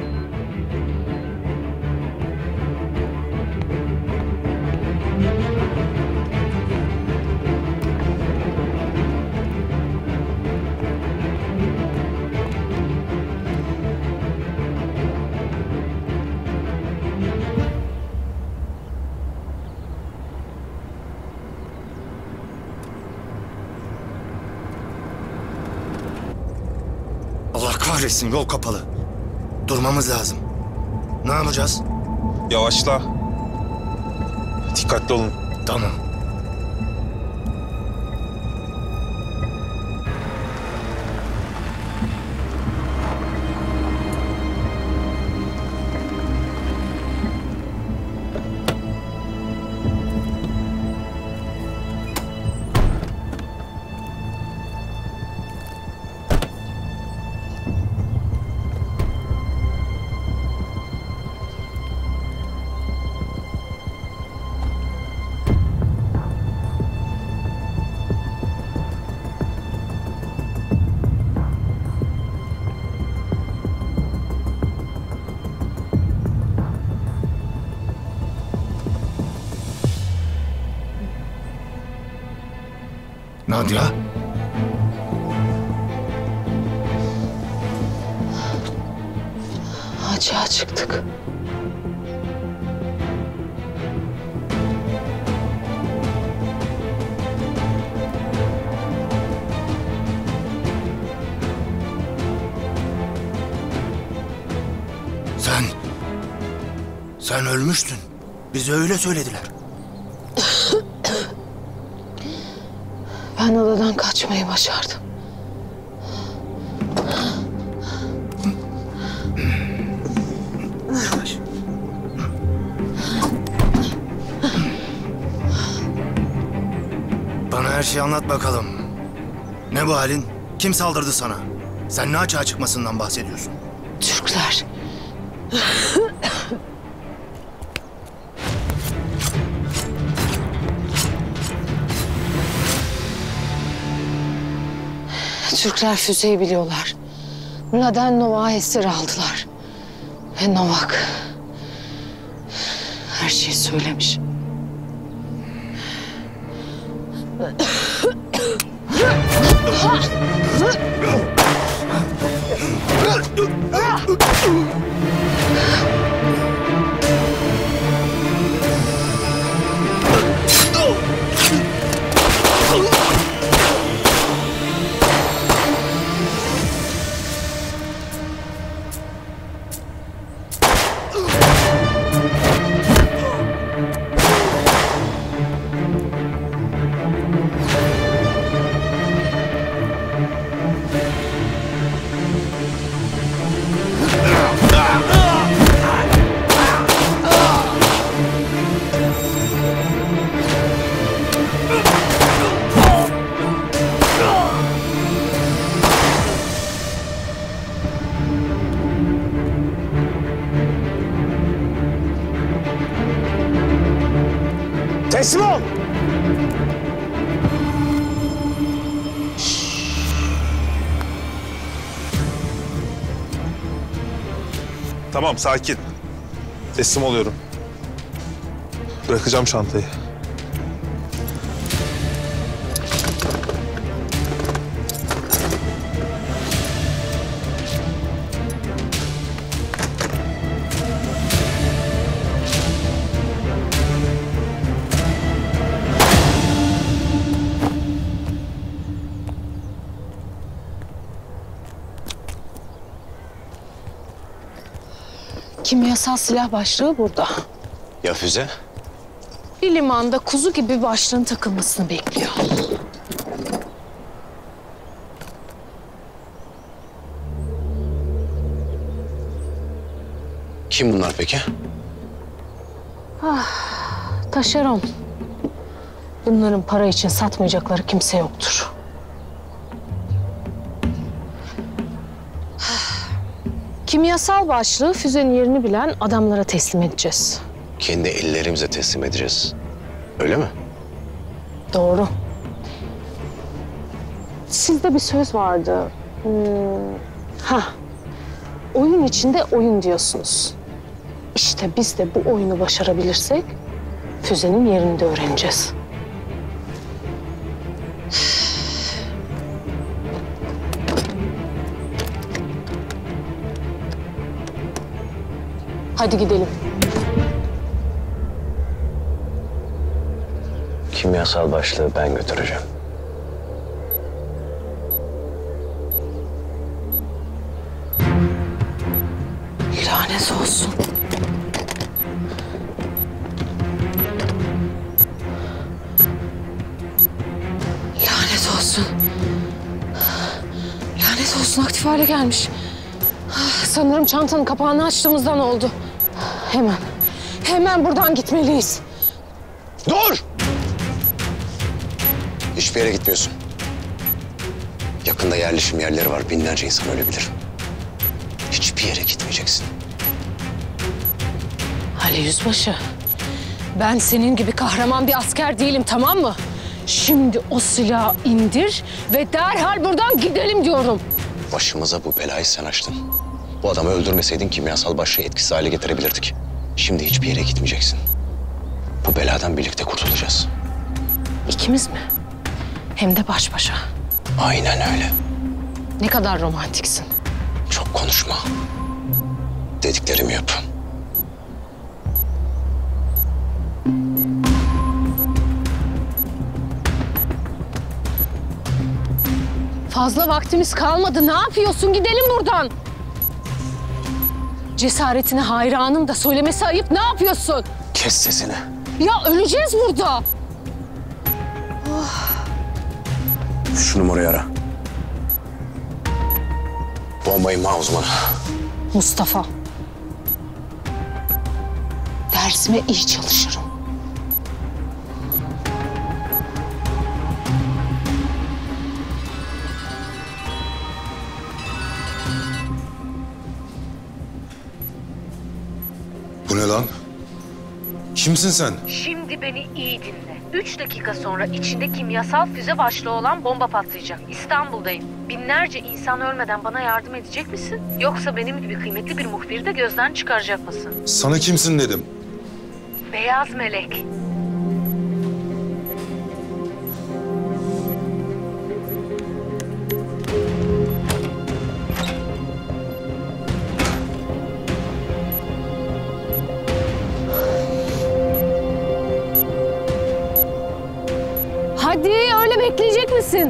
Allah kahretsin, yol kapalı. Durmamız lazım. Ne yapacağız? Yavaşla. Dikkatli olun. Tamam. Nadia. Açığa çıktık. Sen... Sen ölmüştün. Bize öyle söylediler. Ben adadan kaçmayı başardım. Bana her şeyi anlat bakalım. Ne bu halin? Kim saldırdı sana? Sen ne açığa çıkmasından bahsediyorsun? Türkler. Türkler füzeyi biliyorlar. Buradan Novak'ı esir aldılar. Ve Novak her şeyi söylemiş. Teslim ol! Tamam, sakin. Teslim oluyorum. Bırakacağım çantayı. Kimyasal silah başlığı burada. Ya füze? Bir limanda kuzu gibi başlığın takılmasını bekliyor. Kim bunlar peki? Ah, taşeron. Bunların para için satmayacakları kimse yoktur. Kimyasal başlığı füzenin yerini bilen adamlara teslim edeceğiz. Kendi ellerimize teslim edeceğiz. Öyle mi? Doğru. Sizde bir söz vardı. Hmm. Ha. Oyun içinde oyun diyorsunuz. İşte biz de bu oyunu başarabilirsek füzenin yerini de öğreneceğiz. Hadi gidelim. Kimyasal başlığı ben götüreceğim. Lanet olsun. Lanet olsun. Lanet olsun, aktif hale gelmiş. Sanırım çantanın kapağını açtığımızdan oldu. Hemen, hemen buradan gitmeliyiz. Dur! Hiçbir yere gitmiyorsun. Yakında yerleşim yerleri var, binlerce insan ölebilir. Hiçbir yere gitmeyeceksin. Ali Yüzbaşı, ben senin gibi kahraman bir asker değilim, tamam mı? Şimdi o silahı indir ve derhal buradan gidelim diyorum. Başımıza bu belayı sen açtın. Bu adamı öldürmeseydin kimyasal başlığı etkisiz hale getirebilirdik. Şimdi hiçbir yere gitmeyeceksin. Bu beladan birlikte kurtulacağız. İkimiz mi? Hem de baş başa. Aynen öyle. Ne kadar romantiksin. Çok konuşma. Dediklerimi yap. Fazla vaktimiz kalmadı. Ne yapıyorsun? Gidelim buradan. Cesaretine hayranım da söylemesi ayıp. Ne yapıyorsun? Kes sesini. Ya öleceğiz burada. Oh. Şu numarayı ara. Bomba imha uzmanı. Mustafa. Dersime iyi çalışırım. Bu ne lan? Kimsin sen? Şimdi beni iyi dinle. Üç dakika sonra içinde kimyasal füze başlığı olan bomba patlayacak. İstanbul'dayım. Binlerce insan ölmeden bana yardım edecek misin? Yoksa benim gibi kıymetli bir muhbiri de gözden çıkaracak mısın? Sana kimsin dedim. Beyaz melek. Hadi, öyle bekleyecek misin?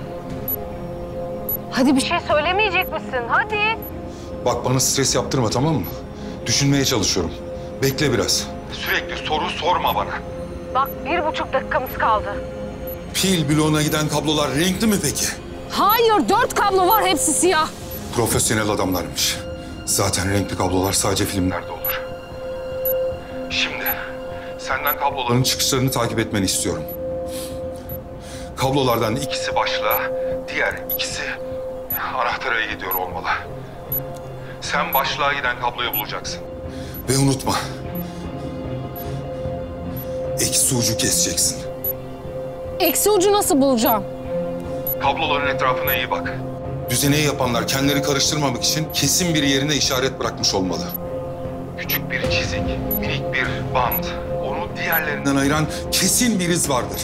Hadi bir şey söylemeyecek misin? Hadi. Bak bana stres yaptırma, tamam mı? Düşünmeye çalışıyorum. Bekle biraz. Sürekli soru sorma bana. Bak bir buçuk dakikamız kaldı. Pil bloğuna giden kablolar renkli mi peki? Hayır, dört kablo var, hepsi siyah. Profesyonel adamlarmış. Zaten renkli kablolar sadece filmlerde olur. Şimdi senden kabloların çıkışlarını takip etmeni istiyorum. Kablolardan ikisi başlığa, diğer ikisi anahtara gidiyor olmalı. Sen başlığa giden kabloyu bulacaksın. Ve unutma, eksi ucu keseceksin. Eksi ucu nasıl bulacağım? Kabloların etrafına iyi bak. Düzeneyi yapanlar kendileri karıştırmamak için kesin bir yerine işaret bırakmış olmalı. Küçük bir çizik, minik bir bant. Onu diğerlerinden ayıran kesin bir iz vardır.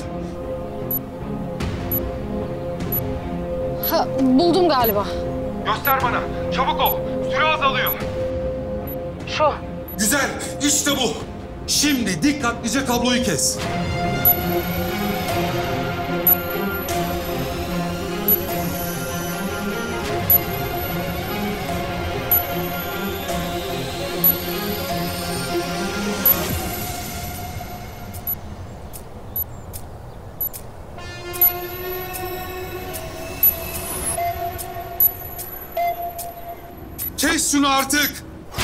Ha, buldum galiba. Göster bana. Çabuk ol. Süre azalıyor. Şu. Güzel. İşte bu. Şimdi dikkatlice kabloyu kes. Kes şunu artık.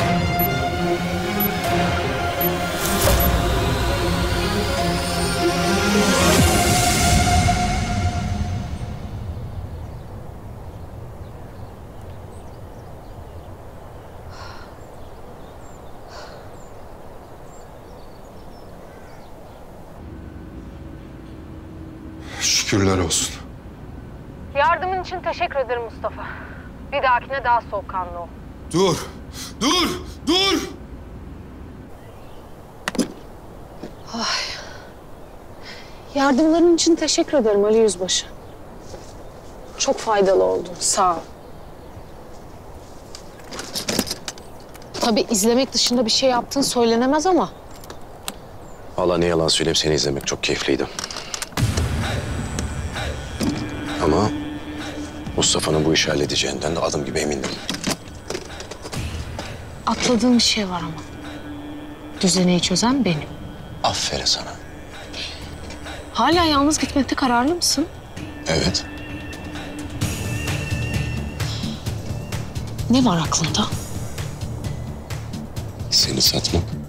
Şükürler olsun. Yardımın için teşekkür ederim Mustafa. Bir dahakine daha soğukkanlı ol. Dur, dur, dur! Ay. Yardımların için teşekkür ederim Ali Yüzbaşı. Çok faydalı oldun, sağ ol. Tabii izlemek dışında bir şey yaptığın söylenemez ama. Vallahi ne yalan söyleyeyim, seni izlemek çok keyifliydi. Ama Mustafa'nın bu işi halledeceğinden de adım gibi emindim. Atladığım bir şey var ama. Düzeneyi çözen benim. Aferin sana. Hala yalnız gitmekte kararlı mısın? Evet. Ne var aklında? Seni satmak.